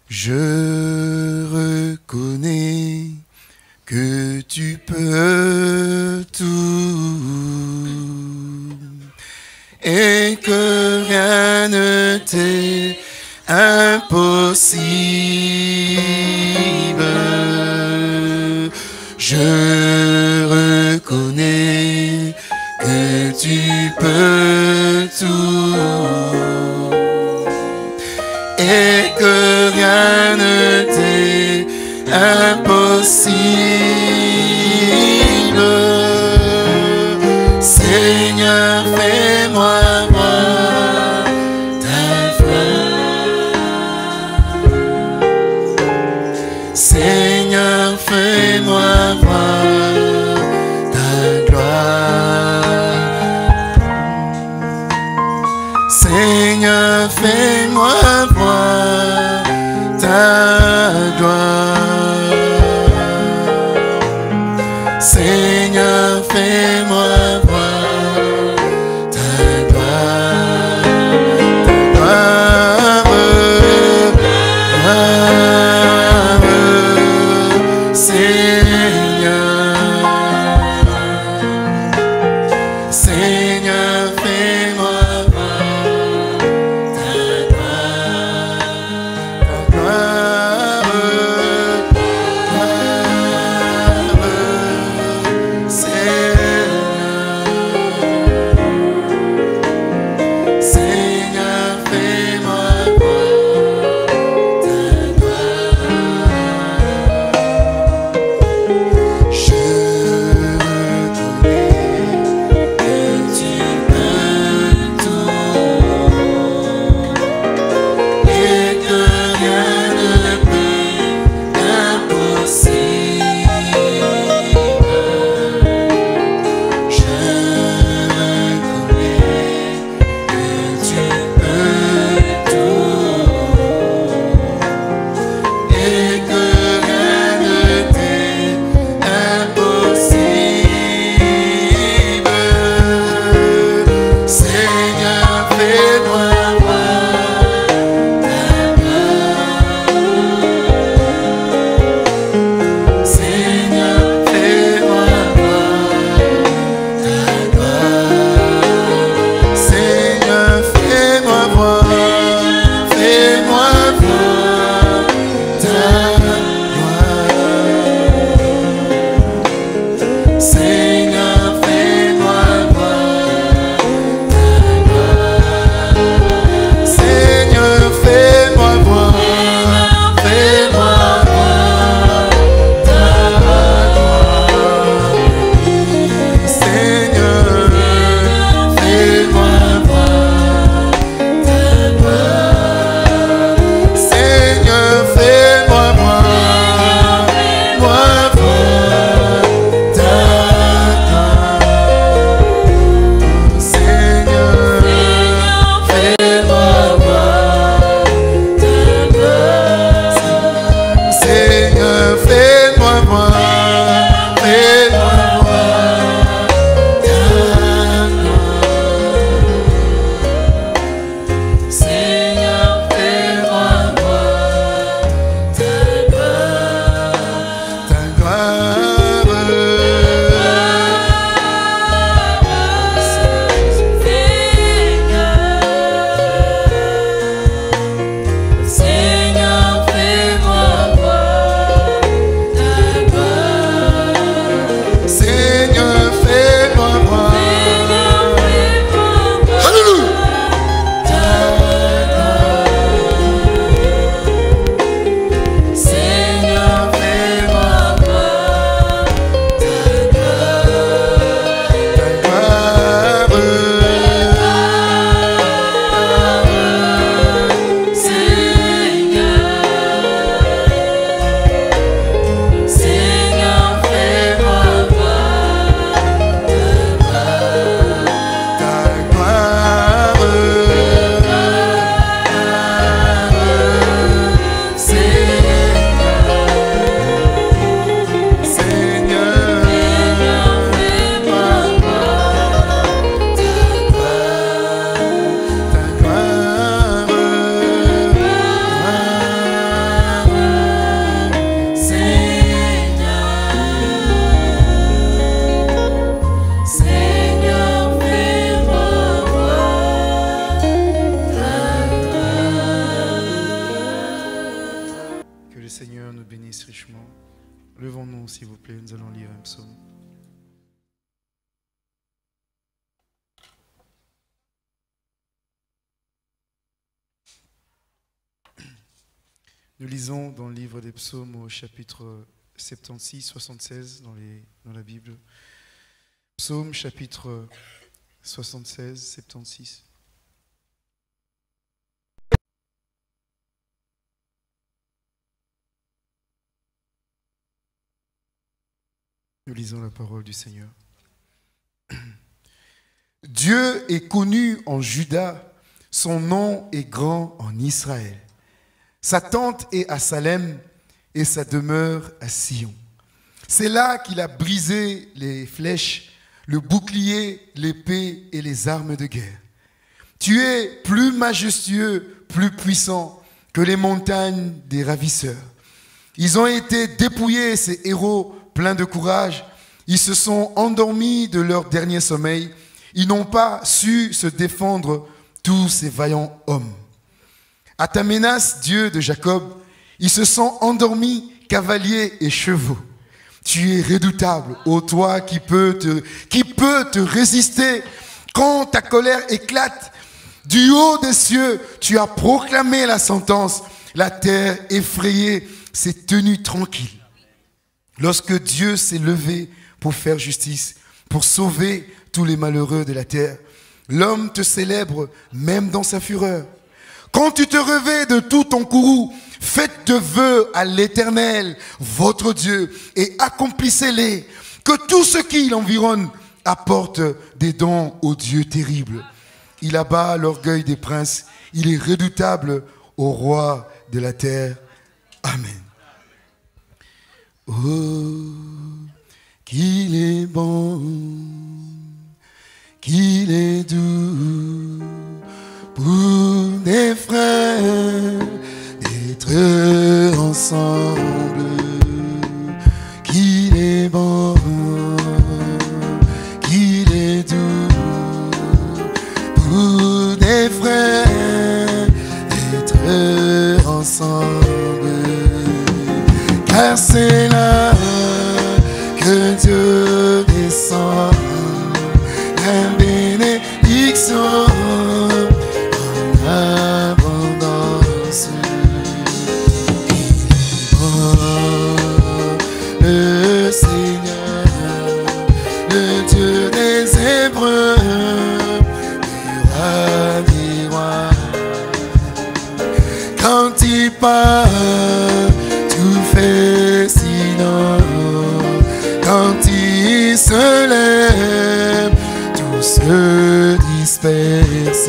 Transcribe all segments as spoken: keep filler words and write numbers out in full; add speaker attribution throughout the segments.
Speaker 1: Je reconnais que tu peux tout et que rien ne t'est impossible. Je reconnais que tu peux tout et que rien ne t'est impossible. Seigneur, fais-moi voir ta gloire. Seigneur, fais-moi voir ta gloire. Seigneur, fais-moi voir ta gloire. Seigneur, fais-moi voir ta gloire. Ta gloire, gloire, Seigneur. Seigneur, fais-moi voir ta gloire.
Speaker 2: Nous lisons dans le livre des psaumes au chapitre soixante-seize, soixante-seize dans, les, dans la Bible. Psaume chapitre soixante-seize, soixante-seize. Nous lisons la parole du Seigneur. Dieu est connu en Juda, son nom est grand en Israël. Sa tente est à Salem et sa demeure à Sion. C'est là qu'il a brisé les flèches, le bouclier, l'épée et les armes de guerre. Tu es plus majestueux, plus puissant que les montagnes des ravisseurs. Ils ont été dépouillés, ces héros pleins de courage. Ils se sont endormis de leur dernier sommeil. Ils n'ont pas su se défendre, tous ces vaillants hommes. À ta menace, Dieu de Jacob, ils se sont endormis, cavaliers et chevaux. Tu es redoutable, ô toi qui peut te, qui peut te résister quand ta colère éclate. Du haut des cieux, tu as proclamé la sentence. La terre effrayée s'est tenue tranquille. Lorsque Dieu s'est levé pour faire justice, pour sauver tous les malheureux de la terre, l'homme te célèbre même dans sa fureur. Quand tu te revais de tout ton courroux, faites de vœux à l'Éternel, votre Dieu, et accomplissez-les. Que tout ce qui l'environne apporte des dons au Dieu terrible. Il abat l'orgueil des princes, il est redoutable au roi de la terre. Amen. Oh, qu'il est bon, qu'il est doux pour des frères d'être ensemble, qu'il est bon, qu'il est doux pour des frères d'être ensemble, car c'est là que Dieu descend, la bénédiction en abondance. Il est bon, le Seigneur, le Dieu des Hébreux, le roi des rois. Quand il parle, tout fait sinon. Quand il se lève, tout se disperse.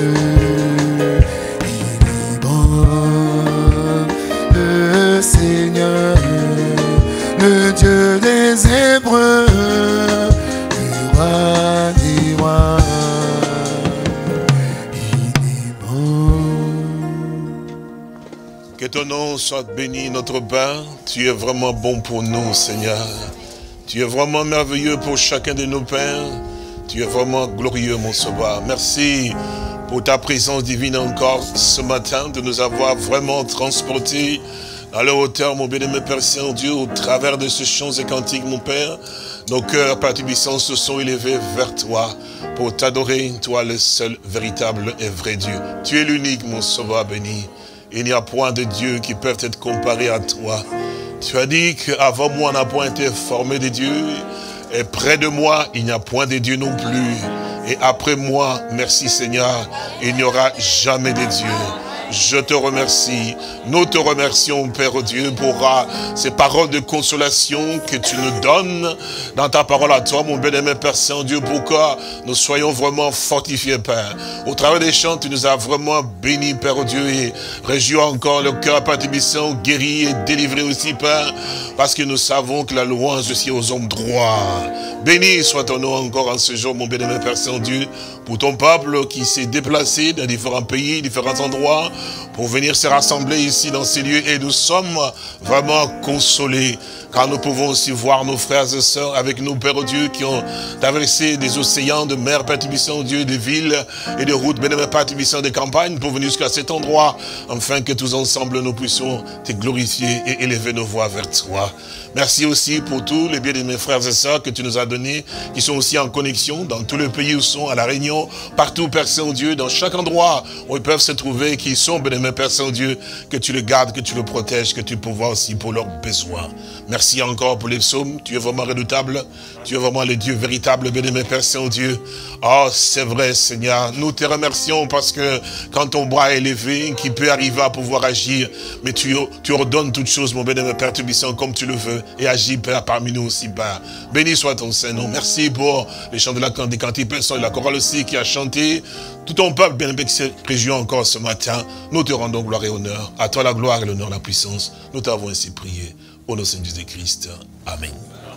Speaker 2: Il est bon, le Seigneur, le Dieu des Hébreux, le roi des rois. Il est bon.
Speaker 3: Que ton nom soit béni, notre Père. Tu es vraiment bon pour nous, Seigneur. Tu es vraiment merveilleux pour chacun de nos pères. Tu es vraiment glorieux, mon Sauveur. Merci pour ta présence divine encore ce matin, de nous avoir vraiment transportés dans la hauteur, mon bien-aimé Père Saint-Dieu, au travers de ces chants et cantiques, mon Père. Nos cœurs, Père Tubissant, se sont élevés vers toi pour t'adorer, toi le seul véritable et vrai Dieu. Tu es l'unique, mon Sauveur béni. Il n'y a point de Dieu qui peut être comparé à toi. Tu as dit qu'avant moi, on n'a point été formé de Dieu. Et près de moi, il n'y a point de Dieu non plus. Et après moi, merci Seigneur, il n'y aura jamais de Dieu. Je te remercie. Nous te remercions, Père Dieu, pour ces paroles de consolation que tu nous donnes dans ta parole à toi, mon bien-aimé Père Saint-Dieu, pour que nous soyons vraiment fortifiés, Père. Au travers des chants, tu nous as vraiment bénis, Père Dieu, et réjouis encore le cœur, Père Tubissant, guéri et délivré aussi, Père, parce que nous savons que la louange aussi aux hommes droits. Béni soit ton nom encore en ce jour, mon bien-aimé Père Saint-Dieu, pour ton peuple qui s'est déplacé dans différents pays, différents endroits, pour venir se rassembler ici dans ces lieux. Et nous sommes vraiment consolés, car nous pouvons aussi voir nos frères et sœurs avec nous, Père Dieu, qui ont traversé des océans, de mers, Père Tubissant, Dieu, des villes et de routes, bien-aimé Père Tubissant, des campagnes, pour venir jusqu'à cet endroit, afin que tous ensemble nous puissions te glorifier et élever nos voix vers toi. Merci aussi pour tous les bien-aimés frères et sœurs que tu nous as donnés, qui sont aussi en connexion dans tous les pays où sont, à La Réunion, bénédiction partout, Père Saint-Dieu, dans chaque endroit où ils peuvent se trouver, qui sont bien-aimés, Père Saint-Dieu, que tu le gardes, que tu le protèges, que tu pourvoies aussi pour leurs besoins. Merci encore pour les psaumes, tu es vraiment redoutable, tu es vraiment le Dieu véritable, bien-aimé, Père Saint-Dieu. Oh, c'est vrai, Seigneur, nous te remercions parce que quand ton bras est élevé, qui peut arriver à pouvoir agir, mais tu, tu ordonnes toutes choses, mon bien-aimé Père Tubissant, comme tu le veux, et agis, Père, parmi nous aussi, Père. Béni soit ton Saint-Nom. Merci pour les chants de la des cantiques, Père, et la chorale aussi qui a chanté. Tout ton peuple, bien-aimé, qui se réjouit encore ce matin, nous te rendons gloire et honneur. À toi la gloire et l'honneur, la puissance. Nous t'avons ainsi prié. Au nom de Jésus-Christ. Amen.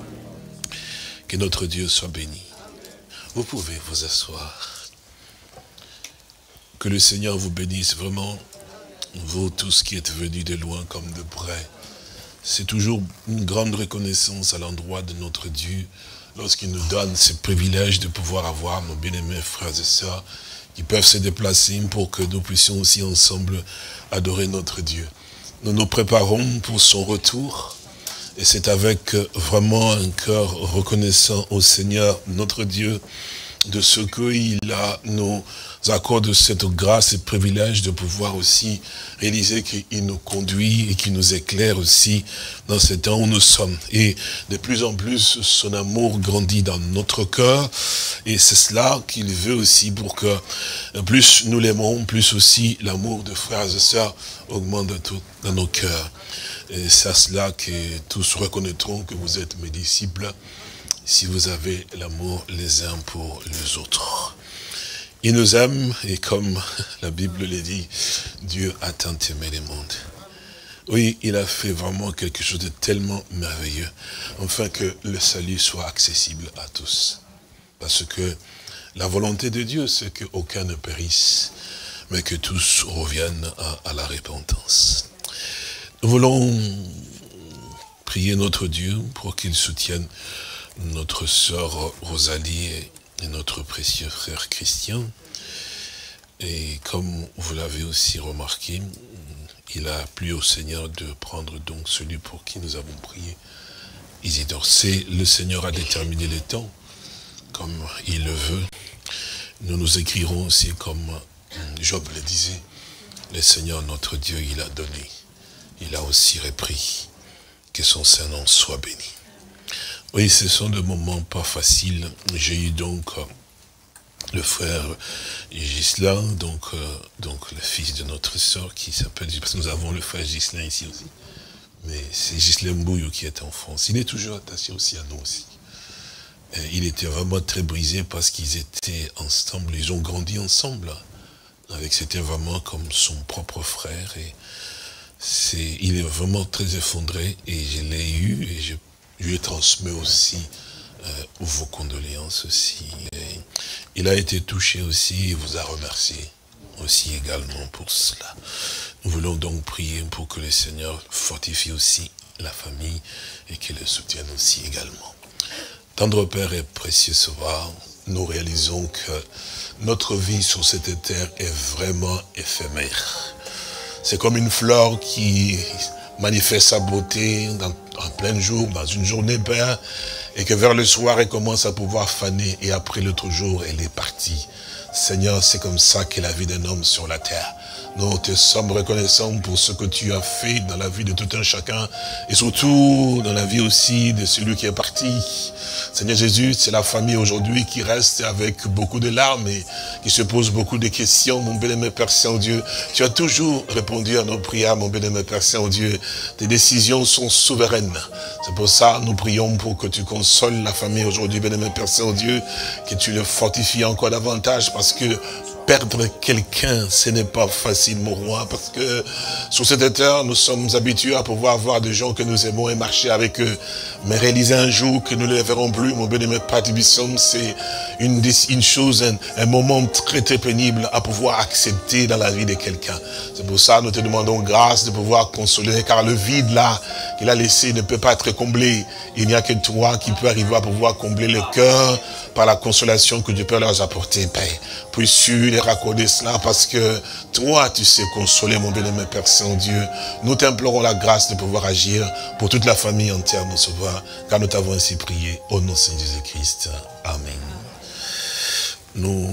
Speaker 3: Que notre Dieu soit béni. Vous pouvez vous asseoir. Que le Seigneur vous bénisse vraiment, vous tous qui êtes venus de loin comme de près. C'est toujours une grande reconnaissance à l'endroit de notre Dieu lorsqu'il nous donne ce privilège de pouvoir avoir nos bien-aimés frères et sœurs qui peuvent se déplacer pour que nous puissions aussi ensemble adorer notre Dieu. Nous nous préparons pour son retour et c'est avec vraiment un cœur reconnaissant au Seigneur notre Dieu de ce qu'il a nous accorde cette grâce et privilège de pouvoir aussi réaliser qu'il nous conduit et qu'il nous éclaire aussi dans ce temps où nous sommes. Et de plus en plus, son amour grandit dans notre cœur. Et c'est cela qu'il veut aussi pour que plus nous l'aimons, plus aussi l'amour de frères et sœurs augmente dans nos cœurs. Et c'est à cela que tous reconnaîtront que vous êtes mes disciples si vous avez l'amour les uns pour les autres. Il nous aime, et comme la Bible le dit, Dieu a tant aimé le monde. Oui, il a fait vraiment quelque chose de tellement merveilleux, afin que le salut soit accessible à tous. Parce que la volonté de Dieu, c'est qu'aucun ne périsse, mais que tous reviennent à, à la repentance. Nous voulons prier notre Dieu pour qu'il soutienne notre sœur Rosalie et et notre précieux frère Christian. Et comme vous l'avez aussi remarqué, il a plu au Seigneur de prendre donc celui pour qui nous avons prié, Isidore. C'est le Seigneur a déterminé les temps, comme il le veut. Nous nous écrirons aussi comme Job le disait, le Seigneur notre Dieu, il a donné, il a aussi repris, que son Saint-Nom soit béni. Oui, ce sont des moments pas faciles. J'ai eu donc euh, le frère Ghislain, donc, euh, donc le fils de notre sœur qui s'appelle, parce que nous avons le frère Ghislain ici aussi. Mais c'est Ghislain Mbouillou qui est en France. Il est toujours attaché aussi à nous aussi. Et il était vraiment très brisé parce qu'ils étaient ensemble, ils ont grandi ensemble. Avec, c'était vraiment comme son propre frère. Et c'est, il est vraiment très effondré et je l'ai eu et je Je lui transmets aussi euh, vos condoléances aussi. Et il a été touché aussi et vous a remercié aussi également pour cela. Nous voulons donc prier pour que le Seigneur fortifie aussi la famille et qu'il le soutienne aussi également. Tendre Père et précieux Sauveur, nous réalisons que notre vie sur cette terre est vraiment éphémère. C'est comme une fleur qui manifeste sa beauté dans, en plein jour, dans une journée, Père, et que vers le soir, elle commence à pouvoir faner, et après l'autre jour, elle est partie. Seigneur, c'est comme ça qu'est la vie d'un homme sur la terre. Nous te sommes reconnaissants pour ce que tu as fait dans la vie de tout un chacun, et surtout dans la vie aussi de celui qui est parti. Seigneur Jésus, c'est la famille aujourd'hui qui reste avec beaucoup de larmes et qui se pose beaucoup de questions. Mon bien-aimé Père Saint-Dieu, tu as toujours répondu à nos prières, mon bien-aimé Père Saint-Dieu. Tes décisions sont souveraines. C'est pour ça nous prions pour que tu consoles la famille aujourd'hui, bien-aimé Père Saint-Dieu, que tu le fortifies encore davantage, parce que perdre quelqu'un, ce n'est pas facile, mon roi, parce que sur cette terre, nous sommes habitués à pouvoir voir des gens que nous aimons et marcher avec eux. Mais réaliser un jour que nous ne les verrons plus, mon bien-aimé Père Tubissum, c'est une, une chose, un, un moment très très pénible à pouvoir accepter dans la vie de quelqu'un. C'est pour ça que nous te demandons grâce de pouvoir consoler, car le vide là qu'il a laissé ne peut pas être comblé. Il n'y a que toi qui peux arriver à pouvoir combler le cœur par la consolation que tu peux leur apporter, Père. Puisses-tu les raccorder cela, parce que toi, tu sais consoler, mon bien-aimé Père Saint-Dieu. Nous t'implorons la grâce de pouvoir agir pour toute la famille entière, mon Sauveur, car nous t'avons ainsi prié au nom de Jésus-Christ. Amen. nous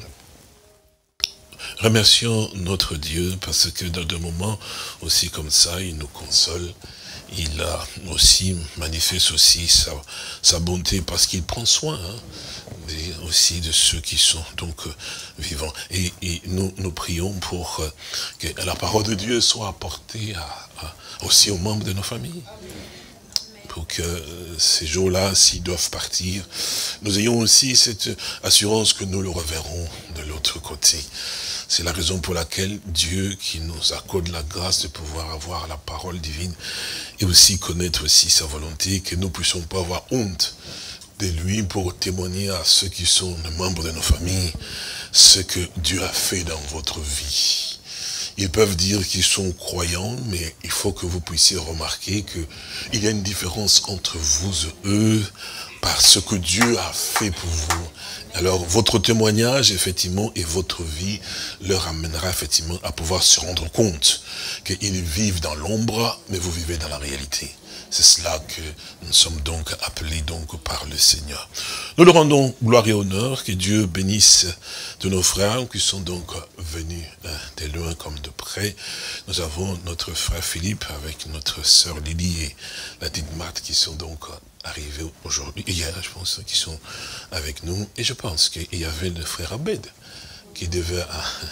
Speaker 3: remercions notre Dieu parce que dans des moments aussi comme ça, il nous console. Il a aussi manifeste aussi sa, sa bonté parce qu'il prend soin hein, des, aussi de ceux qui sont donc euh, vivants. Et, et nous, nous prions pour euh, que la parole de Dieu soit apportée à, à, aussi aux membres de nos familles. Pour que euh, ces jours-là, s'ils doivent partir, nous ayons aussi cette assurance que nous le reverrons de l'autre côté. C'est la raison pour laquelle Dieu, qui nous accorde la grâce de pouvoir avoir la parole divine, et aussi connaître aussi sa volonté, que nous ne puissions pas avoir honte de lui pour témoigner à ceux qui sont les membres de nos familles, ce que Dieu a fait dans votre vie. Ils peuvent dire qu'ils sont croyants, mais il faut que vous puissiez remarquer qu'il y a une différence entre vous et eux, par ce que Dieu a fait pour vous. Alors, votre témoignage, effectivement, et votre vie leur amènera, effectivement, à pouvoir se rendre compte qu'ils vivent dans l'ombre, mais vous vivez dans la réalité. C'est cela que nous sommes donc appelés donc par le Seigneur. Nous leur rendons gloire et honneur, que Dieu bénisse de nos frères qui sont donc venus de loin comme de près. Nous avons notre frère Philippe avec notre sœur Lily et la petite Marthe qui sont donc arrivés aujourd'hui, hier je pense, qui sont avec nous. Et je pense qu'il y avait le frère Abed qui devait...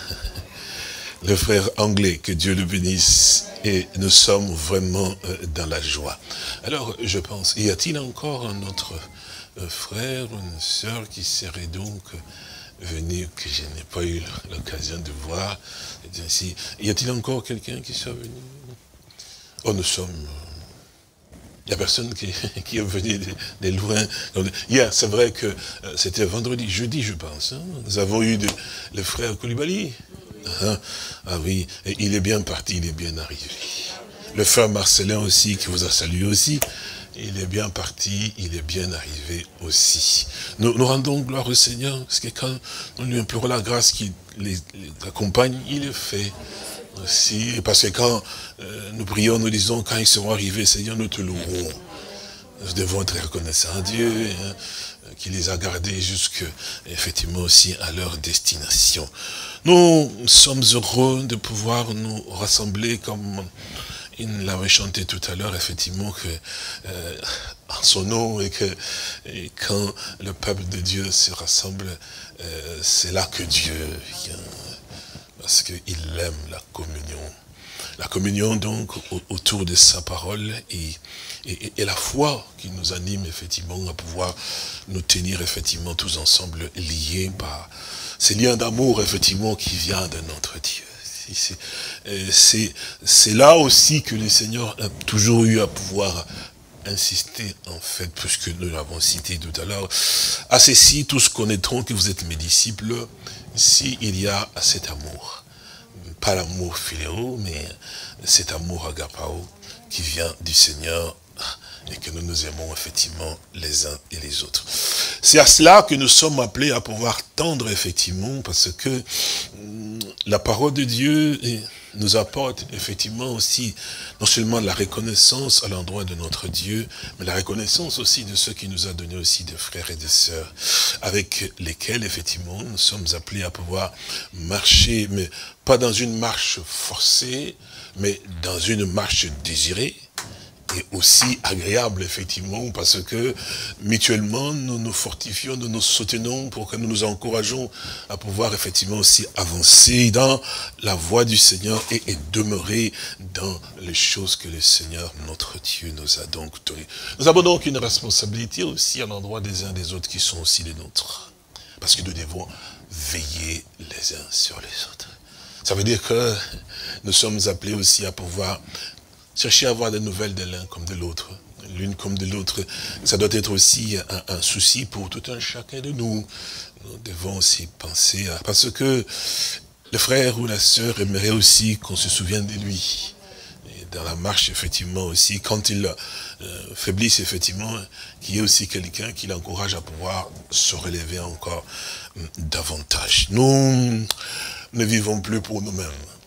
Speaker 3: Le frère anglais, que Dieu le bénisse, et nous sommes vraiment dans la joie. Alors, je pense, y a-t-il encore un autre frère ou une sœur qui serait donc venu, que je n'ai pas eu l'occasion de voir? Y a-t-il encore quelqu'un qui soit venu? Oh, nous sommes... Il n'y a personne qui, qui est venu de, de loin. Hier, c'est vrai que c'était vendredi, jeudi, je pense. Hein, nous avons eu de, le frère Koulibaly. Ah, ah oui, et il est bien parti, il est bien arrivé. Le frère Marcelin aussi, qui vous a salué aussi, il est bien parti, il est bien arrivé aussi. Nous, nous rendons gloire au Seigneur, parce que quand nous lui implorons la grâce qui les, les accompagne, il le fait aussi. Parce que quand euh, nous prions, nous disons, quand ils seront arrivés, Seigneur, nous te louerons. Nous devons être reconnaissants à Dieu, hein, qui les a gardés jusque, effectivement, aussi à leur destination. Nous sommes heureux de pouvoir nous rassembler comme il l'avait chanté tout à l'heure, effectivement, que euh, en son nom, et que et quand le peuple de Dieu se rassemble, euh, c'est là que Dieu vient, parce qu'il aime la communion. La communion, donc, autour de sa parole et, et, et la foi qui nous anime, effectivement, à pouvoir nous tenir, effectivement, tous ensemble liés par ces liens d'amour, effectivement, qui vient de notre Dieu. C'est là aussi que le Seigneur a toujours eu à pouvoir insister, en fait, puisque nous l'avons cité tout à l'heure. À ceci, tous connaîtront que vous êtes mes disciples, s'il y a cet amour. Pas l'amour philéo, mais cet amour agapao qui vient du Seigneur et que nous nous aimons effectivement les uns et les autres. C'est à cela que nous sommes appelés à pouvoir tendre effectivement, parce que la parole de Dieu nous apporte effectivement aussi non seulement la reconnaissance à l'endroit de notre Dieu, mais la reconnaissance aussi de ceux qui nous a donné aussi des frères et des sœurs, avec lesquels effectivement nous sommes appelés à pouvoir marcher, mais pas dans une marche forcée, mais dans une marche désirée, et aussi agréable, effectivement, parce que mutuellement, nous nous fortifions, nous nous soutenons pour que nous nous encourageons à pouvoir effectivement aussi avancer dans la voie du Seigneur et, et demeurer dans les choses que le Seigneur, notre Dieu, nous a donc données. Nous avons donc une responsabilité aussi à l'endroit des uns des autres qui sont aussi les nôtres. Parce que nous devons veiller les uns sur les autres. Ça veut dire que nous sommes appelés aussi à pouvoir chercher à avoir des nouvelles de l'un comme de l'autre, l'une comme de l'autre. Ça doit être aussi un, un souci pour tout un chacun de nous. Nous devons aussi penser à... Parce que le frère ou la sœur aimerait aussi qu'on se souvienne de lui. Et dans la marche, effectivement, aussi, quand il euh, faiblisse, effectivement, qu'il y ait aussi quelqu'un qui l'encourage à pouvoir se relever encore euh, davantage. Nous ne vivons plus pour nous-mêmes.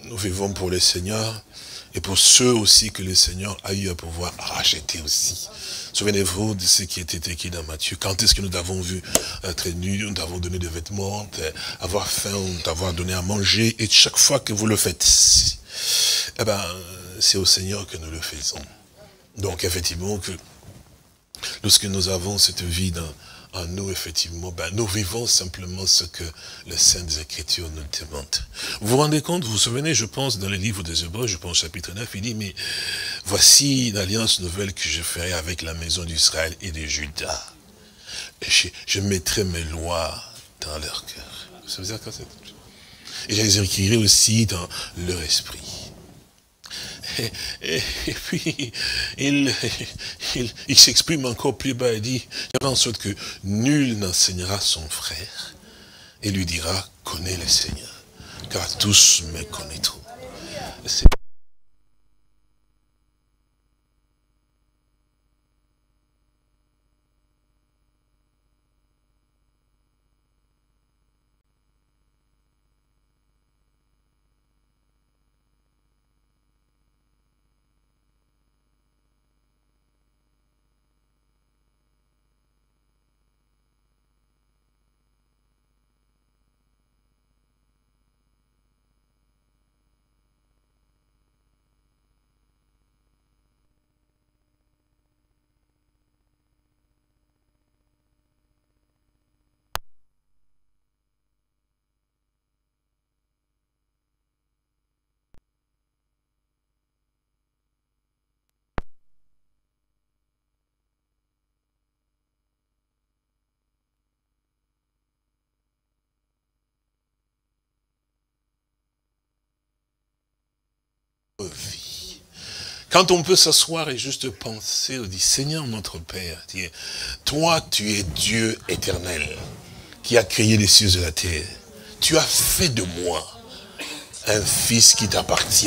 Speaker 3: nous vivons pour le Seigneur et pour ceux aussi que le Seigneur a eu à pouvoir racheter aussi. Souvenez-vous de ce qui était écrit dans Matthieu. Quand est-ce que nous avons vu être nus, nous avons donné des vêtements, avoir faim, t'avoir donné à manger, et chaque fois que vous le faites, eh ben, c'est au Seigneur que nous le faisons. Donc effectivement, que lorsque nous avons cette vie dans, en nous, effectivement, ben, nous vivons simplement ce que les Saintes Écritures nous demandent. Vous vous rendez compte, vous vous souvenez, je pense, dans le livre des Hébreux, je pense chapitre neuf, il dit, mais voici l'alliance nouvelle que je ferai avec la maison d'Israël et de Juda. Et je, je mettrai mes lois dans leur cœur. Ça veut dire quoi, c'est? Et je les écrirai aussi dans leur esprit. Et, et, et puis, il, il, il s'exprime encore plus bas et dit, il y a en sorte que nul n'enseignera son frère et lui dira, connais le Seigneur, car tous me connaîtront. Vie. Quand on peut s'asseoir et juste penser, on dit, Seigneur notre Père, toi tu es Dieu éternel, qui a créé les cieux et la terre. Tu as fait de moi un fils qui t'appartient.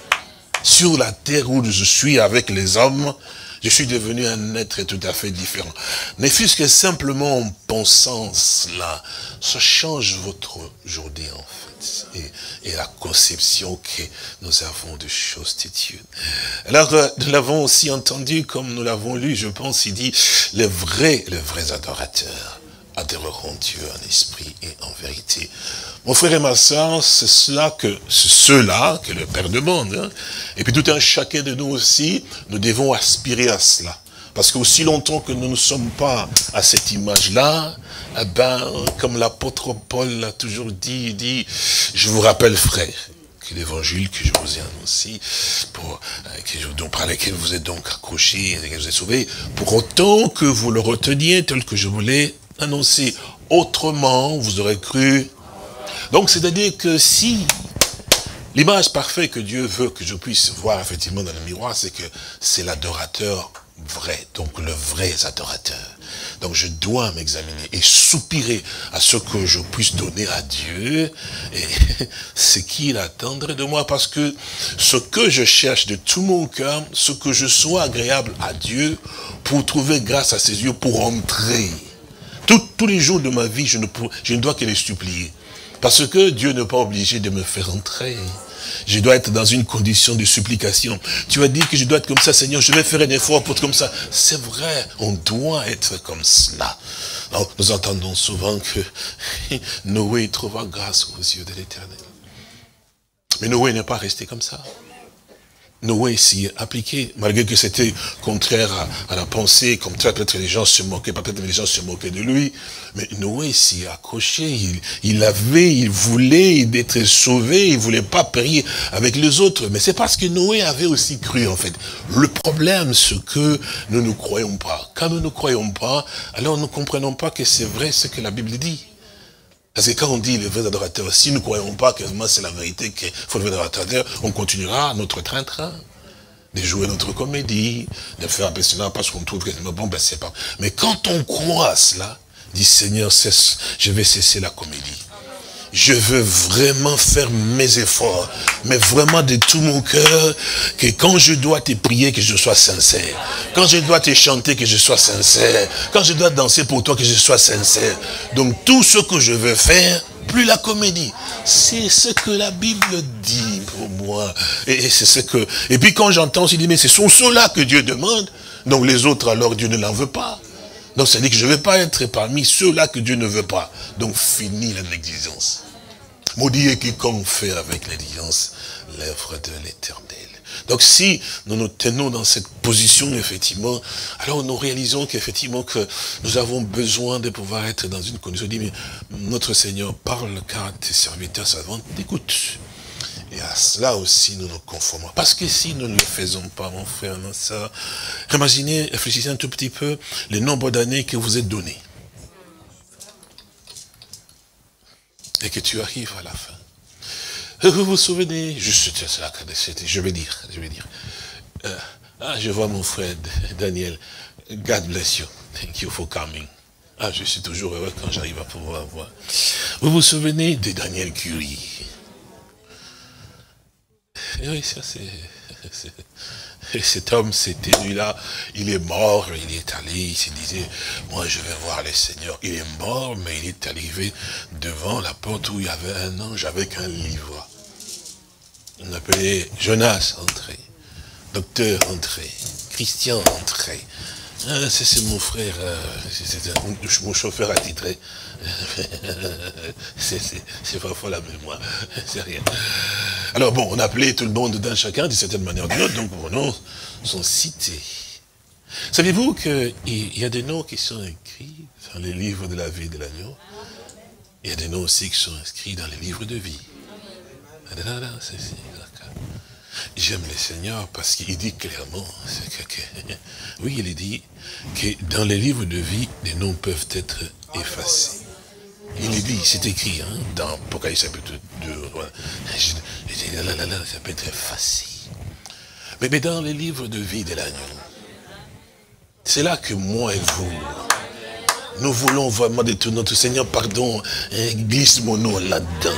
Speaker 3: Sur la terre où je suis avec les hommes, je suis devenu un être tout à fait différent. Mais puisque simplement en pensant cela, ça change votre journée en fait. Et, et la conception que nous avons de choses de Dieu. Alors, nous l'avons aussi entendu, comme nous l'avons lu, je pense, il dit, les vrais, les vrais adorateurs adoreront Dieu en esprit et en vérité. Mon frère et ma soeur, c'est cela que, c'est ceux-là que le Père demande. Hein. Et puis tout un chacun de nous aussi, nous devons aspirer à cela. Parce qu'aussi longtemps que nous ne sommes pas à cette image-là, eh ben, comme l'apôtre Paul l'a toujours dit, il dit, je vous rappelle, frère, que l'évangile que je vous ai annoncé, pour, euh, que je, donc, par lequel vous êtes donc accrochés, et que je vous ai sauvés, pour autant que vous le reteniez tel que je vous l'ai annoncé. Autrement, vous aurez cru. Donc, c'est-à-dire que si l'image parfaite que Dieu veut que je puisse voir effectivement dans le miroir, c'est que c'est l'adorateur vrai, donc le vrai adorateur. Donc je dois m'examiner et soupirer à ce que je puisse donner à Dieu et ce qu'il attendrait de moi, parce que ce que je cherche de tout mon cœur, ce que je sois agréable à Dieu pour trouver grâce à ses yeux, pour entrer. Tout, tous les jours de ma vie, je ne, pour, je ne dois que les supplier. Parce que Dieu n'est pas obligé de me faire entrer. Je dois être dans une condition de supplication. Tu as dit que je dois être comme ça, Seigneur, je vais faire un effort pour être comme ça. C'est vrai, on doit être comme cela. Alors, nous entendons souvent que Noé trouva grâce aux yeux de l'Éternel. Mais Noé n'est pas resté comme ça. Noé s'y est appliqué, malgré que c'était contraire à, à la pensée, comme peut-être les gens se moquaient, peut-être les gens se moquaient de lui, mais Noé s'y est accroché, il, il avait, il voulait être sauvé, il voulait pas périr avec les autres, mais c'est parce que Noé avait aussi cru en fait. Le problème, c'est que nous ne croyons pas. Quand nous ne croyons pas, alors nous ne comprenons pas que c'est vrai ce que la Bible dit. Parce que quand on dit les vrais adorateurs, si nous ne croyons pas que c'est la vérité qu'il faut le vrai adorateur, on continuera notre train-train. De jouer notre comédie, de faire un peu cela parce qu'on trouve que bon, ben c'est pas. Mais quand on croit à cela, dit Seigneur, cesse, je vais cesser la comédie. Je veux vraiment faire mes efforts, mais vraiment de tout mon cœur, que quand je dois te prier, que je sois sincère. Quand je dois te chanter, que je sois sincère. Quand je dois danser pour toi, que je sois sincère. Donc tout ce que je veux faire, plus la comédie. C'est ce que la Bible dit pour pour moi. Et, et c'est ce que. Et puis quand j'entends, je dis, mais ce sont ceux-là que Dieu demande. Donc les autres, alors Dieu ne l'en veut pas. Donc ça dit que je ne vais pas être parmi ceux-là que Dieu ne veut pas. Donc fini la négligence. Maudit est quiconque fait avec négligence l'œuvre de l'Éternel. Donc si nous nous tenons dans cette position, effectivement, alors nous réalisons qu'effectivement que nous avons besoin de pouvoir être dans une condition. Dit, mais notre Seigneur parle car tes serviteurs savants t'écoutent. Et à cela aussi nous nous conformons. Parce que si nous ne le faisons pas, mon frère, ma soeur, imaginez, réfléchissez un tout petit peu le nombre d'années que vous êtes donné. Et que tu arrives à la fin. Vous vous souvenez, juste, je vais dire, je vais dire. Euh, ah, je vois mon frère Daniel. God bless you. Thank you for coming. Ah, je suis toujours heureux quand j'arrive à pouvoir voir. Vous vous souvenez de Daniel Curie? Et oui, ça c'est... Et cet homme, c'était lui-là, il est mort, il est allé, il se disait, moi je vais voir le Seigneur. Il est mort, mais il est arrivé devant la porte où il y avait un ange avec un livre. On appelait Jonas, entré. Docteur, entré. Christian, entré. Ah, c'est mon frère, euh, c'est mon chauffeur attitré. C'est parfois la mémoire, c'est rien. Alors bon, on appelait tout le monde d'un chacun d'une certaine manière ou d'une autre, donc vos noms sont cités. Savez-vous qu'il y a des noms qui sont écrits dans les livres de la vie de l'agneau? Il y a des noms aussi qui sont inscrits dans les livres de vie. J'aime le Seigneur parce qu'il dit clairement, que, que, oui, il dit que dans les livres de vie, les noms peuvent être effacés. Il est dit, c'est écrit, hein, dans Apocalypse chapitre deux, là, là, là, là, ça peut être effacé. Mais, mais dans les livres de vie de l'agneau, c'est là que moi et vous, nous voulons vraiment de tout notre Seigneur, pardon, hein, glisse mon nom là-dedans.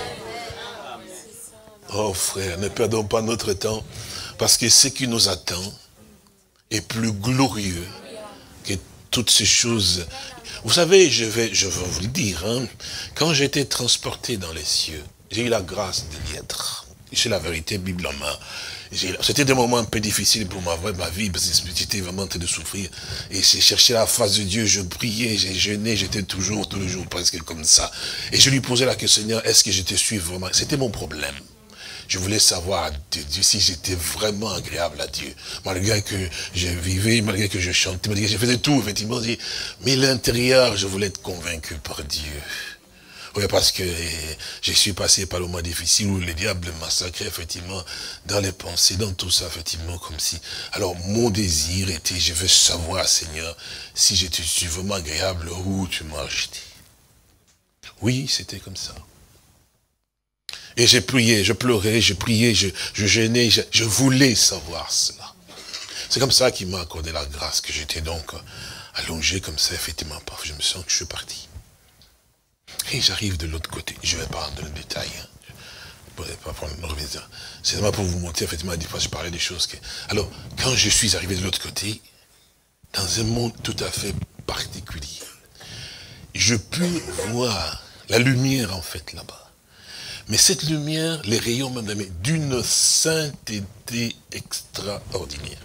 Speaker 3: Oh frère, ne perdons pas notre temps, parce que ce qui nous attend est plus glorieux que toutes ces choses. Vous savez, je vais, je vais vous le dire, hein, quand j'ai été transporté dans les cieux, j'ai eu la grâce de y être. C'est la vérité, Bible en main. C'était des moments un peu difficiles pour ma, ma vie, parce que j'étais vraiment en train de souffrir. Et j'ai cherché la face de Dieu, je priais, j'ai jeûné, j'étais toujours, tous les jours, presque comme ça. Et je lui posais la question, Seigneur, est-ce que je te suis vraiment? C'était mon problème. Je voulais savoir de Dieu si j'étais vraiment agréable à Dieu. Malgré que je vivais, malgré que je chantais, malgré que je faisais tout, effectivement. Mais l'intérieur, je voulais être convaincu par Dieu. Oui, parce que je suis passé par le moment difficile où le diable massacrait, effectivement, dans les pensées, dans tout ça, effectivement, comme si. Alors, mon désir était, je veux savoir, Seigneur, si je te suis vraiment agréable, où tu m'as acheté. Oui, c'était comme ça. Et j'ai prié, je pleurais, je priais, je, je gênais, je, je voulais savoir cela. C'est comme ça qu'il m'a accordé la grâce, que j'étais donc allongé comme ça, effectivement, je me sens que je suis parti. Et j'arrive de l'autre côté, je ne vais pas rentrer dans le détail, hein. Je ne pourrais pas prendre une remise. C'est vraiment pour vous montrer, effectivement, des fois je parlais des choses que... Alors, quand je suis arrivé de l'autre côté, dans un monde tout à fait particulier, je pus voir la lumière, en fait, là-bas. Mais cette lumière, les rayons même d'une sainteté extraordinaire.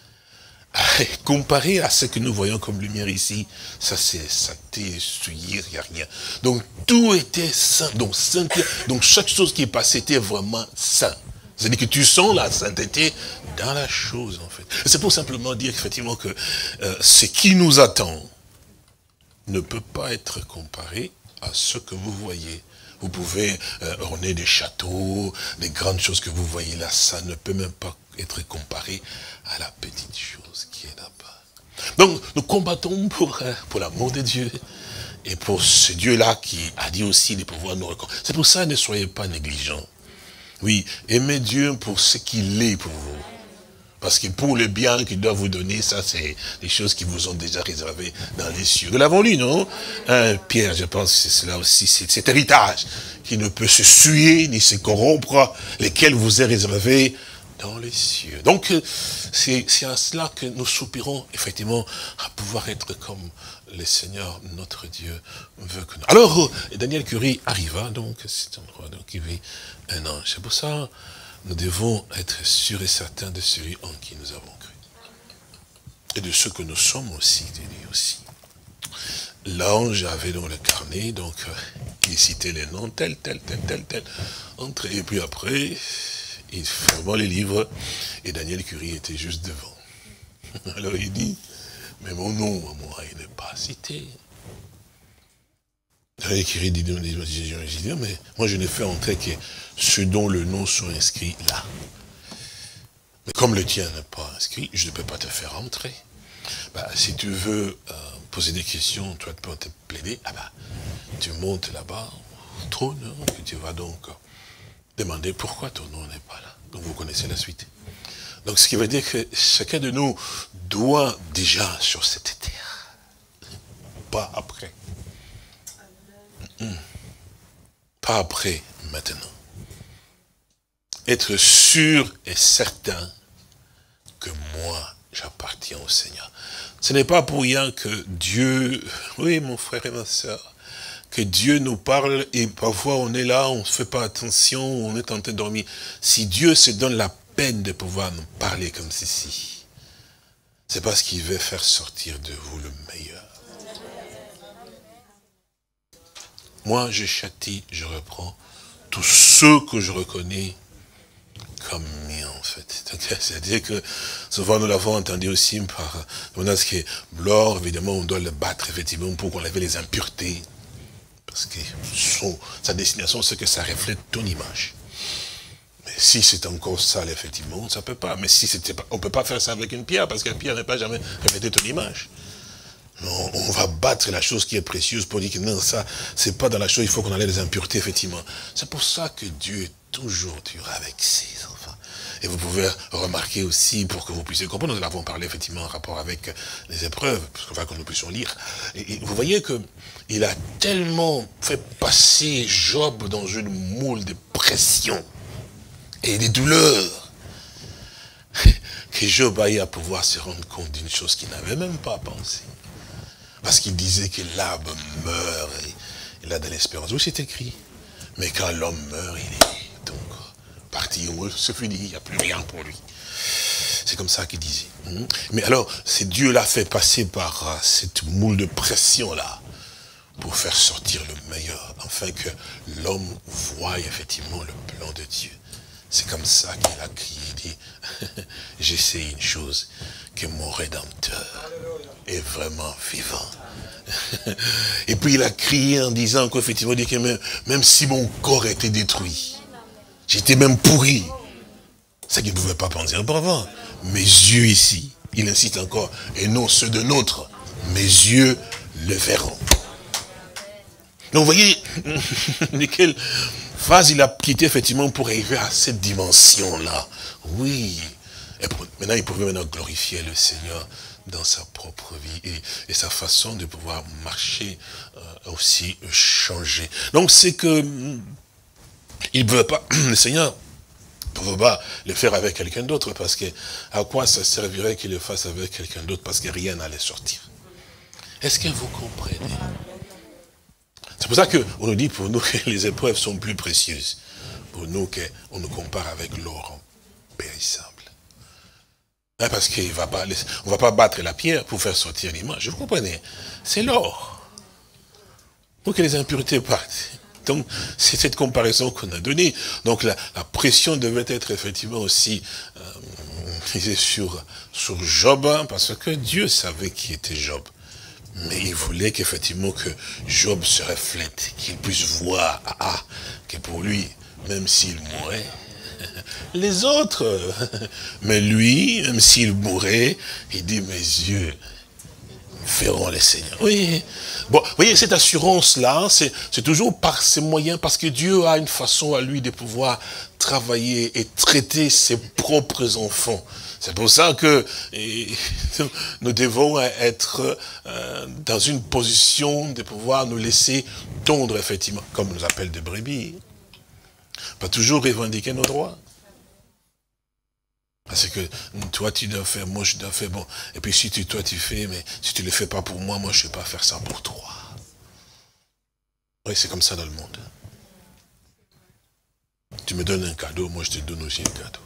Speaker 3: Comparé à ce que nous voyons comme lumière ici, ça c'est sainteté, essuyé, il n'y a rien. Donc tout était saint, donc sainteté, donc chaque chose qui est passée était vraiment saint. C'est-à-dire que tu sens la sainteté dans la chose en fait. C'est pour simplement dire effectivement que euh, ce qui nous attend ne peut pas être comparé à ce que vous voyez. Vous pouvez euh, orner des châteaux, des grandes choses que vous voyez là, ça ne peut même pas être comparé à la petite chose qui est là-bas. Donc, nous combattons pour, euh, pour l'amour de Dieu et pour ce Dieu-là qui a dit aussi de pouvoir nous reconnaître. C'est pour ça, ne soyez pas négligents. Oui, aimez Dieu pour ce qu'il est pour vous. Parce que pour le bien qu'il doit vous donner, ça c'est des choses qui vous ont déjà réservées dans les cieux. Nous l'avons lu, non? Hein, Pierre, je pense que c'est cela aussi, c'est cet héritage qui ne peut se suer ni se corrompre, lesquels vous est réservé dans les cieux. Donc, c'est à cela que nous soupirons, effectivement, à pouvoir être comme le Seigneur, notre Dieu, veut que nous... Alors, Daniel Curie arriva, donc, à cet endroit, donc, il vit un ange. C'est pour ça, nous devons être sûrs et certains de celui en qui nous avons cru. Et de ce que nous sommes aussi, de lui aussi. L'ange avait dans le carnet, donc euh, il citait les noms, tel, tel, tel, tel, tel. Entre, et puis après, il fermait les livres, et Daniel Curie était juste devant. Alors il dit, mais mon nom, moi, il n'est pas cité. Daniel Curie dit, mais moi je n'ai fait entrer que ceux dont le nom sont inscrits là. Mais comme le tien n'est pas inscrit, je ne peux pas te faire entrer. Bah, si tu veux euh, poser des questions, toi tu peux te plaider, ah bah, tu montes là-bas, au trône, hein, et tu vas donc euh, demander pourquoi ton nom n'est pas là. Donc vous connaissez la suite. Donc ce qui veut dire que chacun de nous doit déjà sur cette terre, pas après. Mmh. Pas après, maintenant. Être sûr et certain que moi, j'appartiens au Seigneur. Ce n'est pas pour rien que Dieu, oui mon frère et ma soeur, que Dieu nous parle et parfois on est là, on ne fait pas attention, on est en train de dormir. Si Dieu se donne la peine de pouvoir nous parler comme ceci, c'est parce qu'il veut faire sortir de vous le meilleur. Moi, je châtie, je reprends tous ceux que je reconnais comme miens, en fait. C'est-à-dire que souvent nous l'avons entendu aussi par ce qui est l'or, évidemment, on doit le battre, effectivement, pour qu'on enlève les impuretés. Parce que son, sa destination, c'est que ça reflète ton image. Mais si c'est encore sale, effectivement, ça ne peut pas. Mais si c'était pas, on ne peut pas faire ça avec une pierre, parce que la pierre ne peut pas jamais refléter ton image. Non, on va battre la chose qui est précieuse pour dire que non, ça, c'est pas dans la chose, il faut qu'on enlève les impuretés, effectivement. C'est pour ça que Dieu est toujours dur avec ses enfants. Et vous pouvez remarquer aussi, pour que vous puissiez comprendre, nous l'avons parlé effectivement en rapport avec les épreuves, parce qu'on va que nous puissions lire. Et, et vous voyez que il a tellement fait passer Job dans une moule de pression et des douleurs, que Job a eu à pouvoir se rendre compte d'une chose qu'il n'avait même pas pensé. Parce qu'il disait que l'âme meurt, et il a de l'espérance. Oui, c'est écrit. Mais quand l'homme meurt, il est donc parti, c'est fini, il n'y a plus rien pour lui. C'est comme ça qu'il disait. Mais alors, c'est Dieu l'a fait passer par cette moule de pression-là, pour faire sortir le meilleur, afin que l'homme voie effectivement le plan de Dieu. C'est comme ça qu'il a crié, il dit, je sais une chose, que mon Rédempteur est vraiment vivant. Et puis il a crié en disant qu'effectivement, que même, même si mon corps était détruit, j'étais même pourri, c'est qu'il ne pouvait pas penser auparavant. Mes yeux ici, il incite encore, et non ceux de nôtre, mes yeux le verront. Donc vous voyez, de quelle phase il a quitté effectivement pour arriver à cette dimension-là. Oui. Et pour, maintenant, il pouvait maintenant glorifier le Seigneur dans sa propre vie et, et sa façon de pouvoir marcher euh, aussi changer. Donc c'est que il ne veut pas, le Seigneur ne pouvait pas le faire avec quelqu'un d'autre, parce que à quoi ça servirait qu'il le fasse avec quelqu'un d'autre, parce que rien n'allait sortir. Est-ce que vous comprenez? C'est pour ça qu'on nous dit pour nous que les épreuves sont plus précieuses. Pour nous qu'on nous compare avec l'or périssable. Parce qu'on ne va pas battre la pierre pour faire sortir l'image. Vous comprenez? C'est l'or. Pour que les impuretés partent. Donc, c'est cette comparaison qu'on a donnée. Donc, la, la pression devait être effectivement aussi euh, sur, sur Job, hein, parce que Dieu savait qui était Job. Mais il voulait qu'effectivement que Job se reflète, qu'il puisse voir, ah, ah, que pour lui, même s'il mourait, les autres, mais lui, même s'il mourait, il dit, mes yeux verront les Seigneurs. Oui, bon, vous voyez, cette assurance-là, c'est toujours par ses moyens, parce que Dieu a une façon à lui de pouvoir travailler et traiter ses propres enfants. C'est pour ça que et, nous devons être euh, dans une position de pouvoir nous laisser tondre, effectivement, comme on nous appelle des brebis. Pas toujours revendiquer nos droits. Parce que toi tu dois faire, moi je dois faire, bon. Et puis si tu, toi tu fais, mais si tu ne le fais pas pour moi, moi je ne vais pas faire ça pour toi. Oui, c'est comme ça dans le monde. Tu me donnes un cadeau, moi je te donne aussi un cadeau.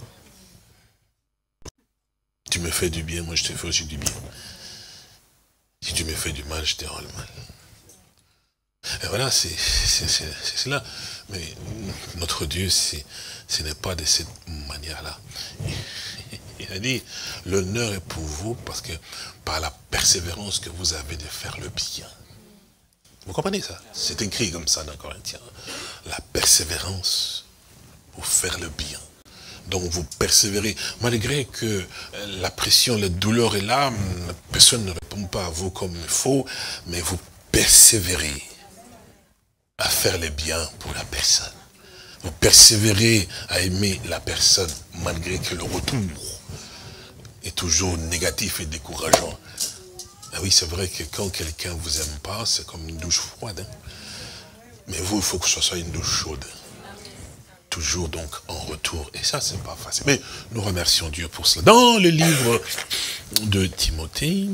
Speaker 3: Tu me fais du bien, moi je te fais aussi du bien. Si tu me fais du mal, je te rends le mal. Et voilà, c'est cela. Mais notre Dieu, ce n'est pas de cette manière-là. Il a dit, l'honneur est pour vous parce que par la persévérance que vous avez de faire le bien. Vous comprenez ça? C'est écrit comme ça dans Corinthiens. La persévérance pour faire le bien. Donc vous persévérez. Malgré que la pression, la douleur est là, personne ne répond pas à vous comme il faut, mais vous persévérez à faire le bien pour la personne. Vous persévérez à aimer la personne, malgré que le retour est toujours négatif et décourageant. Ah oui, c'est vrai que quand quelqu'un ne vous aime pas, c'est comme une douche froide. Hein? Mais vous, il faut que ce soit une douche chaude. Toujours donc en retour. Et ça, c'est pas facile. Mais nous remercions Dieu pour cela. Dans le livre de Timothée,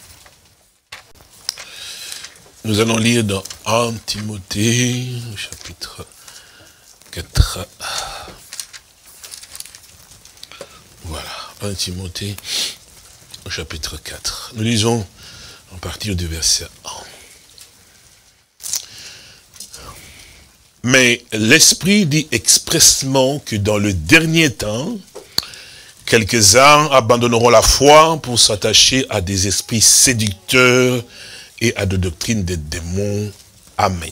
Speaker 3: nous allons lire dans un Timothée, chapitre quatre. Voilà, un Timothée, chapitre quatre. Nous lisons à partir du verset un. Mais l'Esprit dit expressement que dans le dernier temps, quelques-uns abandonneront la foi pour s'attacher à des esprits séducteurs et à des doctrines des démons. Amen.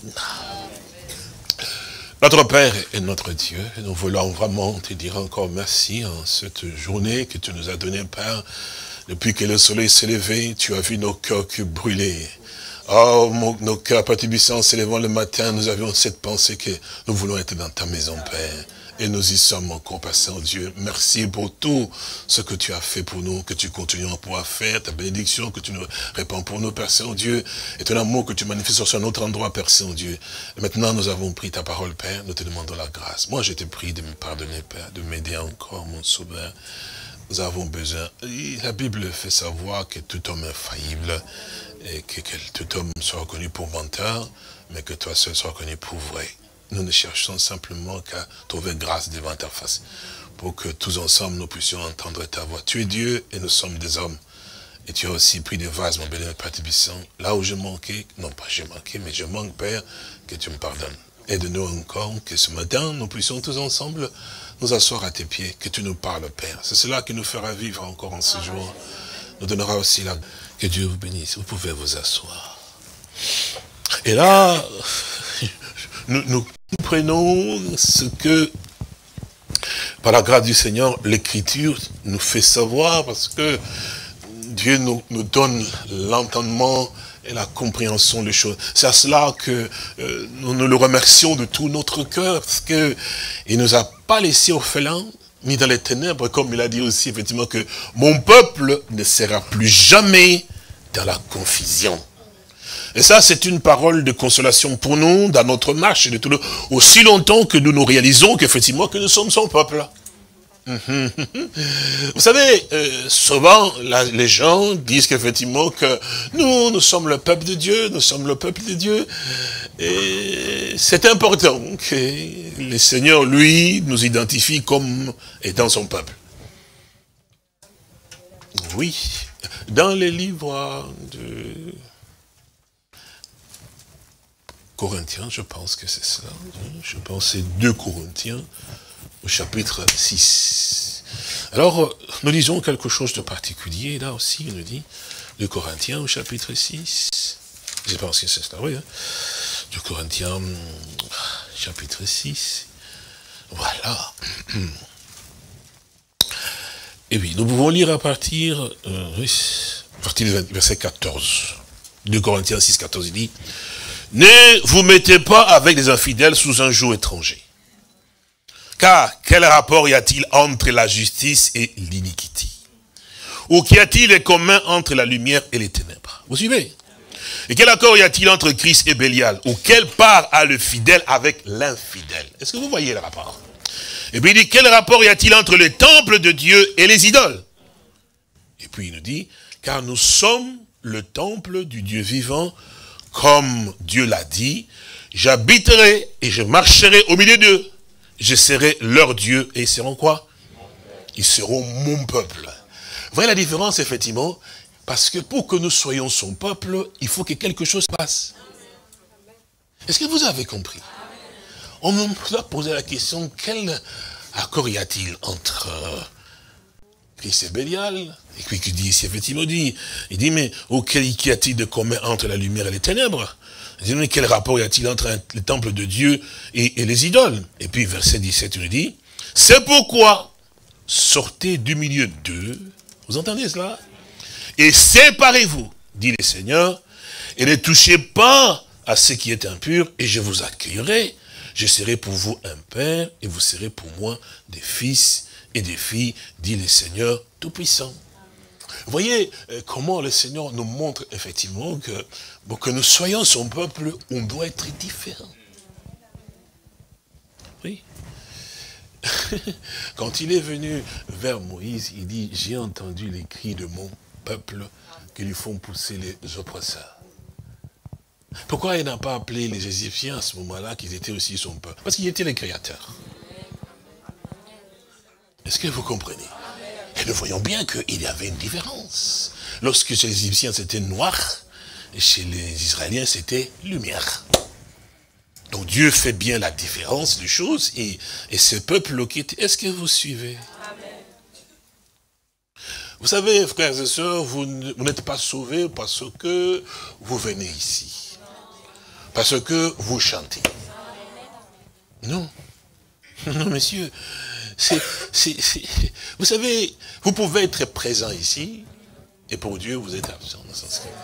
Speaker 3: Notre Père et notre Dieu, nous voulons vraiment te dire encore merci en cette journée que tu nous as donnée, Père. Depuis que le soleil s'est levé, tu as vu nos cœurs qui brûlaient. Oh, mon, nos cœurs, Père Tubissant, s'élevant le matin, nous avions cette pensée que nous voulons être dans ta maison, Père. Et nous y sommes encore, Père Saint-Dieu. Merci pour tout ce que tu as fait pour nous, que tu continues à pouvoir faire, ta bénédiction que tu nous répands pour nous, Père Saint-Dieu, et ton amour que tu manifestes sur un autre endroit, Père Saint-Dieu. Et maintenant, nous avons pris ta parole, Père, nous te demandons la grâce. Moi, je te prie de me pardonner, Père, de m'aider encore, mon Sauveur. Nous avons besoin. La Bible fait savoir que tout homme est faillible, et que, que tout homme soit reconnu pour menteur, mais que toi seul sois reconnu pour vrai. Nous ne cherchons simplement qu'à trouver grâce devant ta face, pour que tous ensemble nous puissions entendre ta voix. Tu es Dieu et nous sommes des hommes. Et tu as aussi pris des vases, mon bénévole Père Tubissant. Là où je manquais, non pas j'ai manqué, mais je manque, Père, que tu me pardonnes. Aide-nous encore, que ce matin, nous puissions tous ensemble nous asseoir à tes pieds, que tu nous parles, Père. C'est cela qui nous fera vivre encore en ce jour. Nous donnera aussi la... Que Dieu vous bénisse. Vous pouvez vous asseoir. Et là, nous, nous prenons ce que, par la grâce du Seigneur, l'Écriture nous fait savoir, parce que Dieu nous, nous donne l'entendement et la compréhension des choses. C'est à cela que euh, nous, nous le remercions de tout notre cœur, parce qu'il ne nous a pas laissés orphelins, ni dans les ténèbres, comme il a dit aussi, effectivement, que mon peuple ne sera plus jamais dans la confusion. Et ça, c'est une parole de consolation pour nous, dans notre marche, de tout le... aussi longtemps que nous nous réalisons qu'effectivement, que nous sommes son peuple. Vous savez, euh, souvent, la, les gens disent qu'effectivement, que nous, nous sommes le peuple de Dieu, nous sommes le peuple de Dieu. Et c'est important que le Seigneur, lui, nous identifie comme étant son peuple. Oui, dans les livres de Corinthiens, je pense que c'est cela. Je pense que c'est deux Corinthiens, au chapitre six. Alors, nous lisons quelque chose de particulier, là aussi, il nous dit, deux Corinthiens, au chapitre six. Je pense que c'est cela, oui. Hein. deux Corinthiens, chapitre six. Voilà. Et oui, nous pouvons lire à partir, euh, oui, à partir du verset quatorze. deux Corinthiens six, quatorze, il dit, « Ne vous mettez pas avec les infidèles sous un joug étranger. Car quel rapport y a-t-il entre la justice et l'iniquité? Ou qu'y a-t-il de commun entre la lumière et les ténèbres? » Vous suivez? Et quel accord y a-t-il entre Christ et Bélial? Ou quelle part a le fidèle avec l'infidèle? Est-ce que vous voyez le rapport? Et puis il dit, quel rapport y a-t-il entre le temple de Dieu et les idoles? Et puis il nous dit, car nous sommes le temple du Dieu vivant, comme Dieu l'a dit, j'habiterai et je marcherai au milieu d'eux. je serai leur Dieu, et ils seront quoi? Ils seront mon peuple. Vous voyez la différence, effectivement? Parce que pour que nous soyons son peuple, il faut que quelque chose passe. Est-ce que vous avez compris? On nous a posé la question, quel accord y a-t-il entre Christ et Bélial? Et puis qui dit ici, effectivement, il dit, il dit mais auquel qu'y a-t-il de commun entre la lumière et les ténèbres? Il dit, mais quel rapport y a-t-il entre le temple de Dieu et, et les idoles? Et puis verset dix-sept, il nous dit, c'est pourquoi sortez du milieu d'eux, vous entendez cela? Et séparez-vous, dit le Seigneur, et ne touchez pas à ce qui est impur, et je vous accueillerai. Je serai pour vous un père, et vous serez pour moi des fils et des filles, dit le Seigneur Tout-Puissant. Vous voyez comment le Seigneur nous montre effectivement que pour que nous soyons son peuple, on doit être différent. Oui. Quand il est venu vers Moïse, il dit, j'ai entendu les cris de mon peuple qui lui font pousser les oppresseurs. Pourquoi il n'a pas appelé les Égyptiens à ce moment-là qu'ils étaient aussi son peuple? Parce qu'ils étaient les créateurs. Est-ce que vous comprenez? Et nous voyons bien qu'il y avait une différence. Lorsque chez les Égyptiens c'était noir, et chez les Israéliens c'était lumière. Donc Dieu fait bien la différence des choses, et, et ce peuple qui était... Est-ce que vous suivez? Vous savez, frères et sœurs, vous n'êtes pas sauvés parce que vous venez ici. Parce que vous chantez. Non. Non, messieurs. C'est, c'est, c'est... Vous savez, vous pouvez être présent ici, et pour Dieu, vous êtes absent. Dans ce sens que...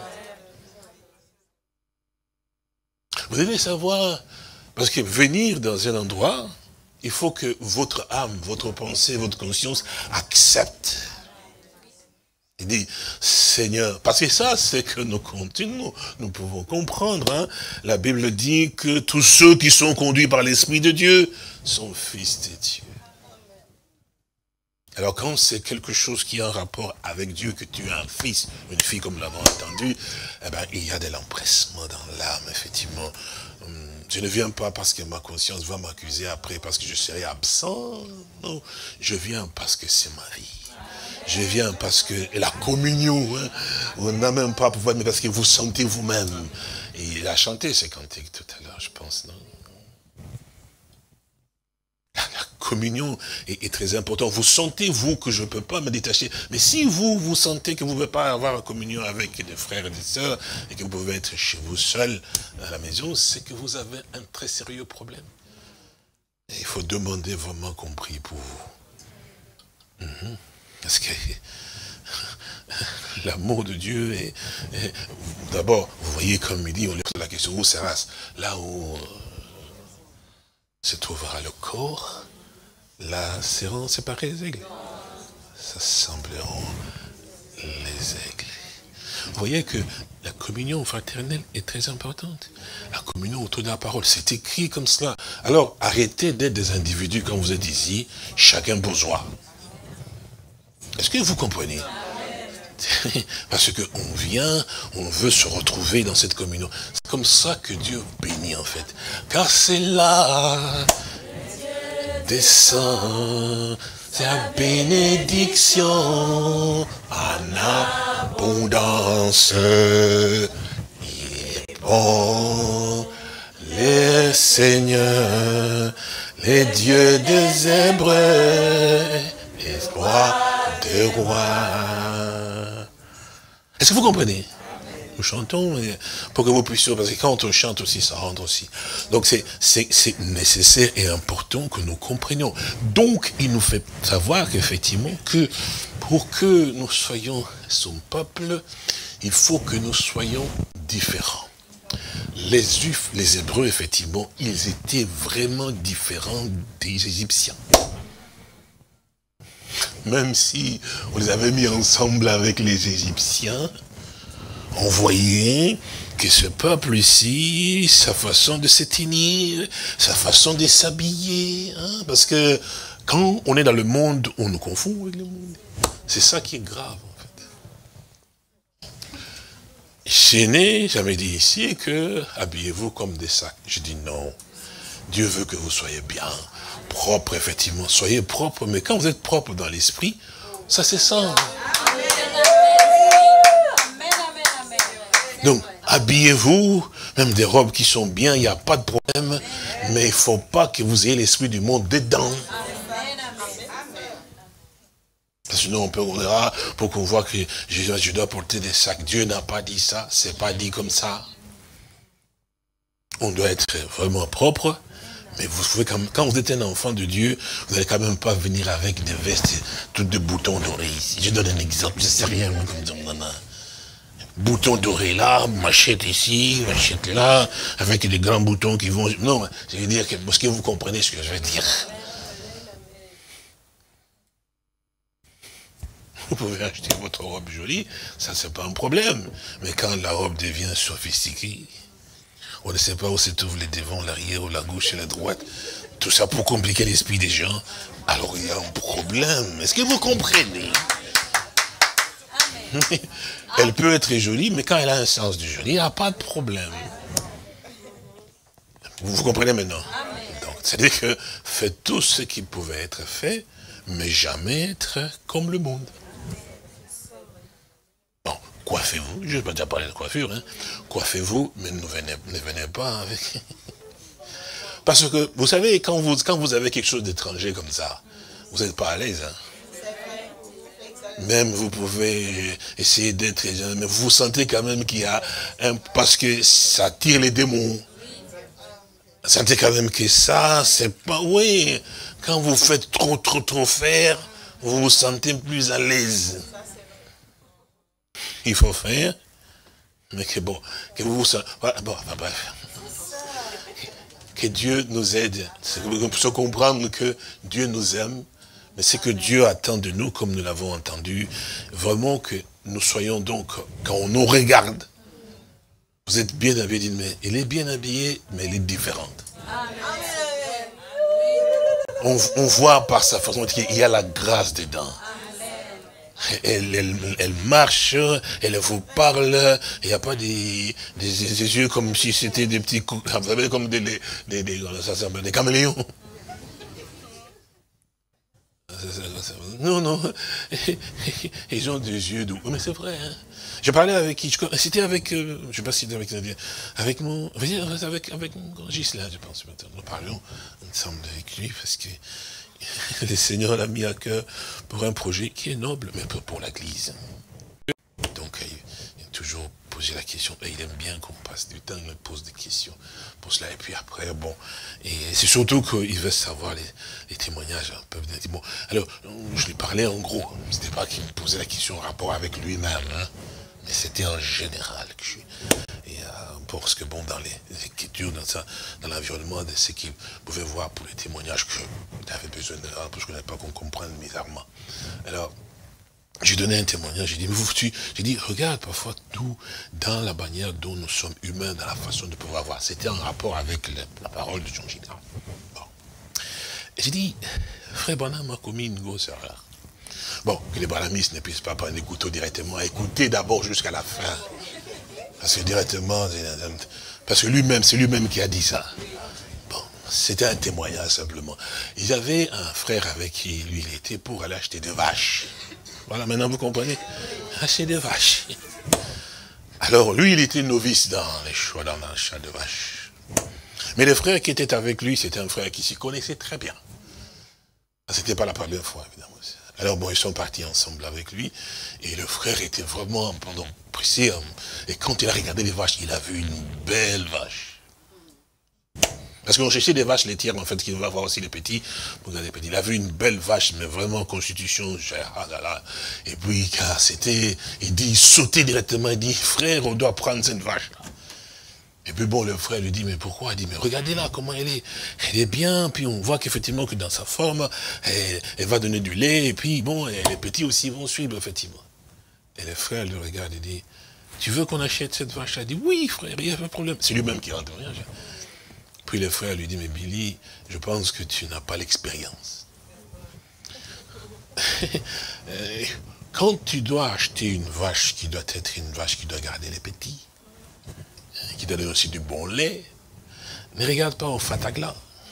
Speaker 3: Vous devez savoir, parce que venir dans un endroit, il faut que votre âme, votre pensée, votre conscience accepte. Il dit, Seigneur, parce que ça, c'est que nous continuons, nous pouvons comprendre. Hein. La Bible dit que tous ceux qui sont conduits par l'Esprit de Dieu sont fils de Dieu. Alors quand c'est quelque chose qui a un rapport avec Dieu, que tu as un fils, une fille comme nous l'avons entendu, eh ben, il y a de l'empressement dans l'âme, effectivement. Je ne viens pas parce que ma conscience va m'accuser après, parce que je serai absent. Non, je viens parce que c'est ma vie. Je viens parce que la communion, hein, on n'a même pas à pouvoir, mais parce que vous sentez vous-même. Et il a chanté ces cantiques tout à l'heure, je pense, non? La, la communion est, est très importante. Vous sentez, vous, que je ne peux pas me détacher. Mais si vous, vous sentez que vous ne pouvez pas avoir la communion avec des frères et des sœurs, et que vous pouvez être chez vous seul à la maison, c'est que vous avez un très sérieux problème. Et il faut demander vraiment qu'on prie pour vous. Mm-hmm. Parce que l'amour de Dieu est... est d'abord, vous voyez comme il dit, on lui pose la question, où sera-ce? Là où se trouvera le corps, là seront séparés les aigles. Ça sembleront les aigles. Vous voyez que la communion fraternelle est très importante. La communion autour de la parole, c'est écrit comme cela. Alors, arrêtez d'être des individus, comme vous êtes ici, chacun pour soi. Est-ce que vous comprenez? Parce qu'on vient, on veut se retrouver dans cette communion. C'est comme ça que Dieu bénit en fait. Car c'est là, descend sa bénédiction en abondance. Il est bon, le Seigneur, les dieux des Hébreux, les rois des rois. Est-ce que vous comprenez? Nous chantons pour que vous puissiez, parce que quand on chante aussi, ça rentre aussi. Donc c'est nécessaire et important que nous comprenions. Donc il nous fait savoir qu'effectivement, que pour que nous soyons son peuple, il faut que nous soyons différents. Les Juifs, les Hébreux, effectivement, ils étaient vraiment différents des Égyptiens. Même si on les avait mis ensemble avec les Égyptiens, on voyait que ce peuple ici, sa façon de se tenir, sa façon de s'habiller, hein, parce que quand on est dans le monde, on nous confond avec le monde. C'est ça qui est grave, en fait. Je n'ai jamais dit ici que habillez-vous comme des sacs. Je dis non. Dieu veut que vous soyez bien, propre, effectivement. Soyez propre, mais quand vous êtes propre dans l'esprit, ça c'est ça. Donc, habillez-vous, même des robes qui sont bien, il n'y a pas de problème, mais il ne faut pas que vous ayez l'esprit du monde dedans. Sinon, on peut, on verra, pour qu'on voit que je, je dois porter des sacs. Dieu n'a pas dit ça, c'est pas dit comme ça. On doit être vraiment propre, mais vous pouvez quand, quand vous êtes un enfant de Dieu, vous n'allez quand même pas venir avec des vestes, toutes de boutons dorés ici. Je donne un exemple, je sais rien, comme ça, non, non. Boutons dorés là, machette ici, machette là, avec des grands boutons qui vont... Non, je veux dire, que, parce que vous comprenez ce que je veux dire. Vous pouvez acheter votre robe jolie, ça c'est pas un problème. Mais quand la robe devient sophistiquée, on ne sait pas où se trouvent les devants, l'arrière, ou la gauche et la droite, tout ça pour compliquer l'esprit des gens, alors il y a un problème. Est-ce que vous comprenez? Amen. Elle peut être jolie, mais quand elle a un sens du joli, il n'y a pas de problème. Vous, vous comprenez maintenant? Donc, c'est-à-dire que faites tout ce qui pouvait être fait, mais jamais être comme le monde. Bon, coiffez-vous, je ne vais pas déjà parler de coiffure, hein. Coiffez-vous, mais ne venez, ne venez pas avec... Parce que, vous savez, quand vous, quand vous avez quelque chose d'étranger comme ça, vous n'êtes pas à l'aise, hein. Même vous pouvez essayer d'être, mais vous sentez quand même qu'il y a un... Parce que ça tire les démons. Vous sentez quand même que ça, c'est pas... Oui, quand vous faites trop, trop, trop faire, vous vous sentez plus à l'aise. Il faut faire, mais que bon, que vous vous sentez... Bon, bref. Que Dieu nous aide. Il faut comprendre que Dieu nous aime. Mais c'est que Dieu attend de nous, comme nous l'avons entendu, vraiment que nous soyons donc, quand on nous regarde, vous êtes bien habillé, mais elle est bien habillée, mais elle est différente. On, on voit par sa façon qu'il y a la grâce dedans. Elle, elle, elle marche, elle vous parle, il n'y a pas des, des, des yeux comme si c'était des petits, vous savez, comme des, des, des, des, des caméléons. Non, non, ils ont des yeux doux. Mais c'est vrai, hein. Je parlais avec qui? C'était avec, euh, je ne sais pas si c'était avec, avec mon, avec, avec mon Gisela, je pense. Nous parlions ensemble avec lui parce que le Seigneur l'a mis à cœur pour un projet qui est noble, mais pour l'Église. Donc, il a toujours posé la question, et il aime bien qu'on passe du temps, il me pose des questions pour cela. Et puis après, bon, et c'est surtout qu'il veut savoir les, les témoignages un peu. Bon, alors, je lui parlais en gros, c'était pas qu'il me posait la question en rapport avec lui-même, hein, mais c'était en général que je et euh, parce que bon, dans les, les écritures, dans, ça, dans l'environnement de ce qu'il pouvait voir pour les témoignages que j'avais besoin de, parce que je ne connais pas qu'on comprenne bizarrement. Alors, j'ai donné un témoignage, j'ai dit, mais vous, tu, j'ai dit, regarde parfois tout dans la manière dont nous sommes humains, dans la façon de pouvoir voir. C'était en rapport avec le, la parole de Jean Gilard. Bon. Et j'ai dit, frère Branham a commis une grosse erreur. Bon, que les branhamistes ne puissent pas prendre des couteaux directement, écouter d'abord jusqu'à la fin. Parce que directement, parce que lui-même, c'est lui-même qui a dit ça. Bon, c'était un témoignage simplement. Il y avait un frère avec qui lui, il était pour aller acheter des vaches. Voilà, maintenant vous comprenez. Acheter des vaches. Alors, lui, il était novice dans les choix, dans l'achat de vaches. Mais le frère qui était avec lui, c'était un frère qui s'y connaissait très bien. C'était pas la première fois, évidemment. Alors, bon, ils sont partis ensemble avec lui. Et le frère était vraiment pendant pressé. Et quand il a regardé les vaches, il a vu une belle vache. Parce qu'on cherchait des vaches laitières, en fait, qui va voir aussi les petits. Les petits. Il a vu une belle vache, mais vraiment constitution. Ah là là. Et puis, car c'était, il dit, il sautait directement, il dit, frère, on doit prendre cette vache-là. Et puis bon, le frère lui dit, mais pourquoi? Il dit, mais regardez là, comment elle est. Elle est bien, puis on voit qu'effectivement, que dans sa forme, elle, elle va donner du lait, et puis bon, et les petits aussi vont suivre, effectivement. Et le frère le regarde et dit, tu veux qu'on achète cette vache-là? Il dit, oui, frère, il n'y a pas de problème. C'est lui-même qui rentre. Puis le frère lui dit, mais Billy, je pense que tu n'as pas l'expérience. Quand tu dois acheter une vache qui doit être une vache qui doit garder les petits, qui donne aussi du bon lait, ne regarde pas au Fatagla.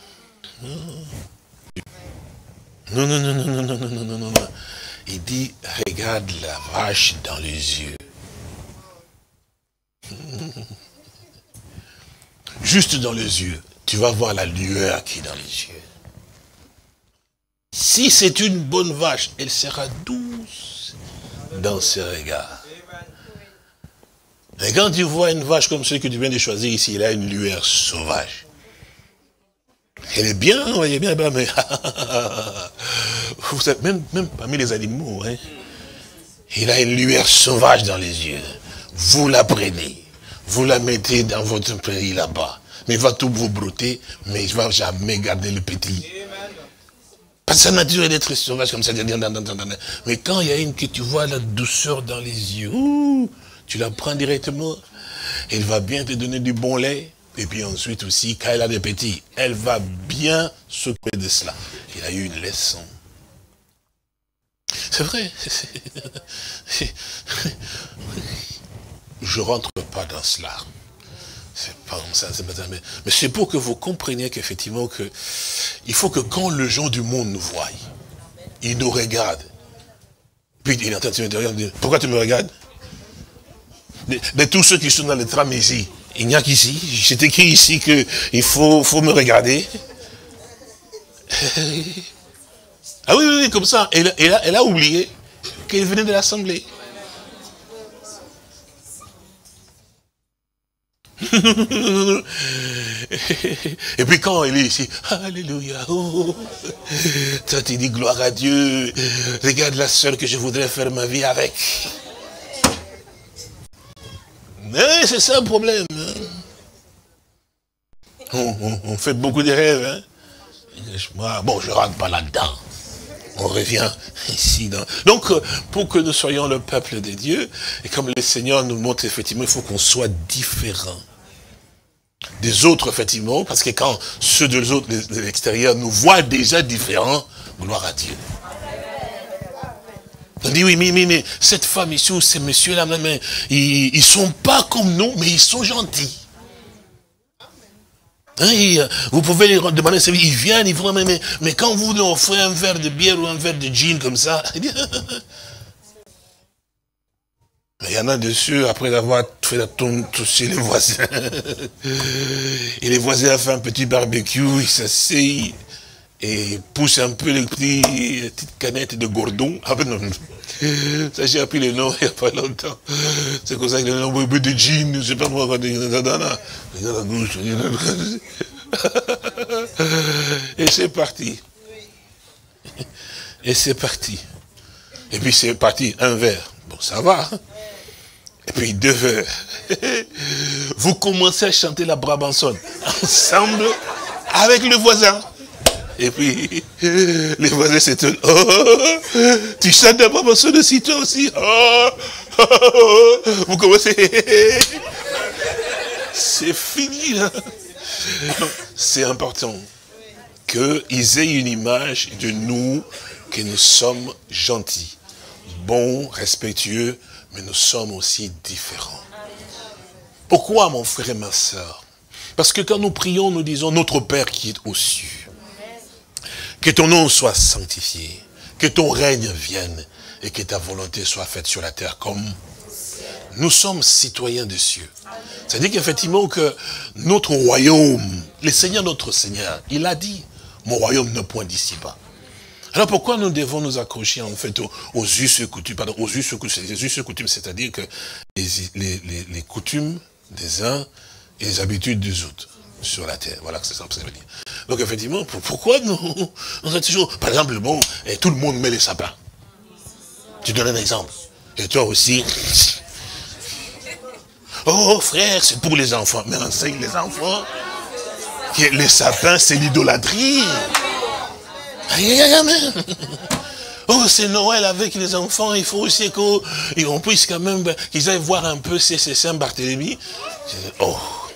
Speaker 3: Non, non, non, non, non, non, non, non, non, non. Il dit, regarde la vache dans les yeux. Juste dans les yeux, tu vas voir la lueur qui est dans les yeux. Si c'est une bonne vache, elle sera douce dans ses regards. Et quand tu vois une vache comme celle que tu viens de choisir ici, elle a une lueur sauvage. Elle est bien, vous voyez bien, mais vous savez, même, même parmi les animaux, hein, il a une lueur sauvage dans les yeux. Vous la prenez, vous la mettez dans votre prairie là-bas. Mais il va tout vous brouter, mais il ne va jamais garder le petit. Parce que sa nature est d'être sauvage comme ça. Mais quand il y a une que tu vois la douceur dans les yeux, ouh, tu la prends directement, elle va bien te donner du bon lait. Et puis ensuite aussi, quand elle a des petits, elle va bien s'occuper de cela. Il a eu une leçon. C'est vrai. Je ne rentre pas dans cela. C'est pas comme ça, c'est pas ça. Mais, mais c'est pour que vous compreniez qu'effectivement, que, il faut que quand le gens du monde nous voient, ils nous regardent. Puis il est en train de me dire, pourquoi tu me regardes? de, de tous ceux qui sont dans le tram ici, il n'y a qu'ici. C'est écrit ici qu'il faut, faut me regarder. Ah oui, oui, oui, comme ça. Elle, elle, a, elle a oublié qu'elle venait de l'Assemblée. Et puis quand elle est ici, alléluia, oh, toi tu dis gloire à Dieu, regarde la sœur que je voudrais faire ma vie avec. Mais c'est ça le problème. Hein. On, on, on fait beaucoup de rêves. Hein. Bon, je ne rentre pas là-dedans. On revient ici. Dans... Donc, pour que nous soyons le peuple de Dieu, et comme le Seigneur nous montre effectivement, il faut qu'on soit différent des autres, effectivement, parce que quand ceux de l'autre, de l'extérieur, nous voient déjà différents, gloire à Dieu. On dit, oui, mais, mais, mais cette femme ici, ou ces messieurs-là, ils ne sont pas comme nous, mais ils sont gentils. Hein, ils, vous pouvez les demander, ils viennent, ils vont, mais, mais, mais quand vous leur offrez un verre de bière ou un verre de gin comme ça, il y en a dessus, après avoir fait la tourne chez les voisins, et les voisins ont fait un petit barbecue, ils s'asseyent, et poussent un peu les, petits, les petites canettes de Gordon. Ah ben non, ça j'ai appris le nom il n'y a pas longtemps. C'est comme ça que le nom de gin, je ne sais pas moi, regarde la gauche, et c'est parti. Et c'est parti. Et puis c'est parti, un verre. Bon, ça va. Et puis deux verres. Vous commencez à chanter la Brabançonne ensemble avec le voisin. Et puis, les voisins s'étonnent. Oh, tu chantes la Brabançonne aussi, toi aussi. Oh, oh, oh. Vous commencez. C'est fini, là. C'est important qu'ils aient une image de nous, que nous sommes gentils, bons, respectueux, mais nous sommes aussi différents. Pourquoi, mon frère et ma soeur? Parce que quand nous prions, nous disons, notre Père qui est aux cieux, que ton nom soit sanctifié, que ton règne vienne, et que ta volonté soit faite sur la terre comme nous sommes citoyens des cieux. C'est-à-dire qu'effectivement que notre royaume, le Seigneur, notre Seigneur, il a dit, mon royaume ne point d'ici bas. Alors pourquoi nous devons nous accrocher en fait aux, aux us et coutumes, pardon, aux us et coutumes, c'est-à-dire que les, les, les, les coutumes des uns et les habitudes des autres sur la terre. Voilà que c'est ça que ça veut dire. Donc effectivement, pourquoi nous, nous avons toujours, par exemple, bon, et tout le monde met les sapins. Tu donnes un exemple. Et toi aussi. Oh frère, c'est pour les enfants. Mais enseigne les enfants que les sapins, c'est l'idolâtrie. Oh, c'est Noël avec les enfants, il faut aussi qu'on puisse quand même, qu'ils aillent voir un peu Saint-Barthélemy. Oh.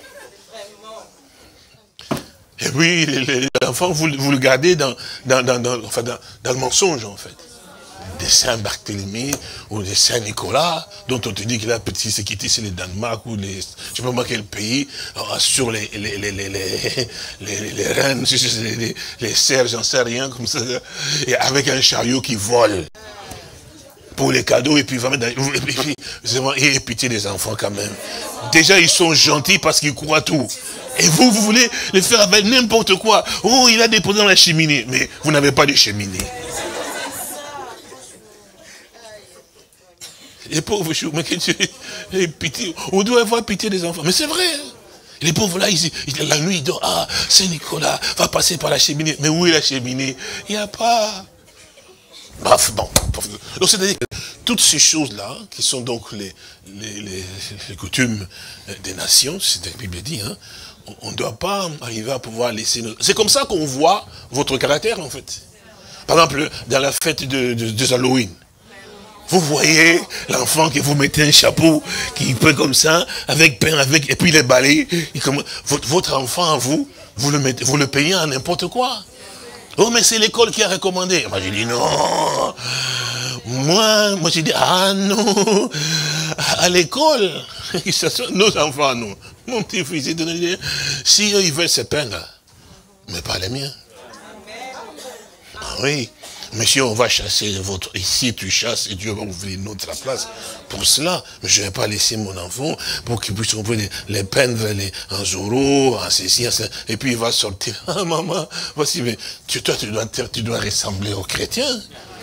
Speaker 3: Et puis, les, les enfants, vous, vous le gardez dans, dans, dans, dans, enfin, dans, dans le mensonge, en fait. des Saint Barthélemy ou des Saint Nicolas, dont on te dit qu'il a petit, c'est quitté, c'est le Danemark ou les, je sais pas moi quel pays, sur les, les, les, les, les, les, les reines, les, les, les serres, j'en sais rien, comme ça, et avec un chariot qui vole pour les cadeaux, et puis vraiment, et puis, et pitié des enfants quand même. Déjà, ils sont gentils parce qu'ils croient tout. Et vous, vous voulez les faire avec n'importe quoi. Oh, il a déposé dans la cheminée. Mais vous n'avez pas de cheminée. Les pauvres choux, mais que tu... pitié. On doit avoir pitié des enfants. Mais c'est vrai. Hein? Les pauvres là, ils, ils, la nuit, ils disent, ah, Saint-Nicolas va passer par la cheminée. Mais où est la cheminée? Il n'y a pas. Bref, bon. Donc c'est-à-dire que toutes ces choses-là, qui sont donc les, les, les, les coutumes des nations, c'est ce que la Bible dit, hein, on ne doit pas arriver à pouvoir laisser... Nos... C'est comme ça qu'on voit votre caractère, en fait. Par exemple, dans la fête de, de, de Halloween, vous voyez l'enfant que vous mettez un chapeau, qui peut comme ça, avec pain, avec, et puis les balais. Et comme, votre, votre enfant, vous, vous le, mettez, vous le payez à n'importe quoi. Oh, mais c'est l'école qui a recommandé. Moi, j'ai dit non. Moi, moi j'ai dit, ah non. À l'école, nos enfants, nous. Mon petit-fils, si eux, ils veulent se peindre, mais pas les miens. Ah oui. Mais si on va chasser votre... Ici, tu chasses et Dieu va ouvrir une autre place. Pour cela, je ne vais pas laisser mon enfant pour qu'il puisse les, les peindre les, en Zorro, en ceci, en ceci. Et puis il va sortir. Ah, maman, voici, mais tu, toi, tu dois, tu dois ressembler aux chrétiens.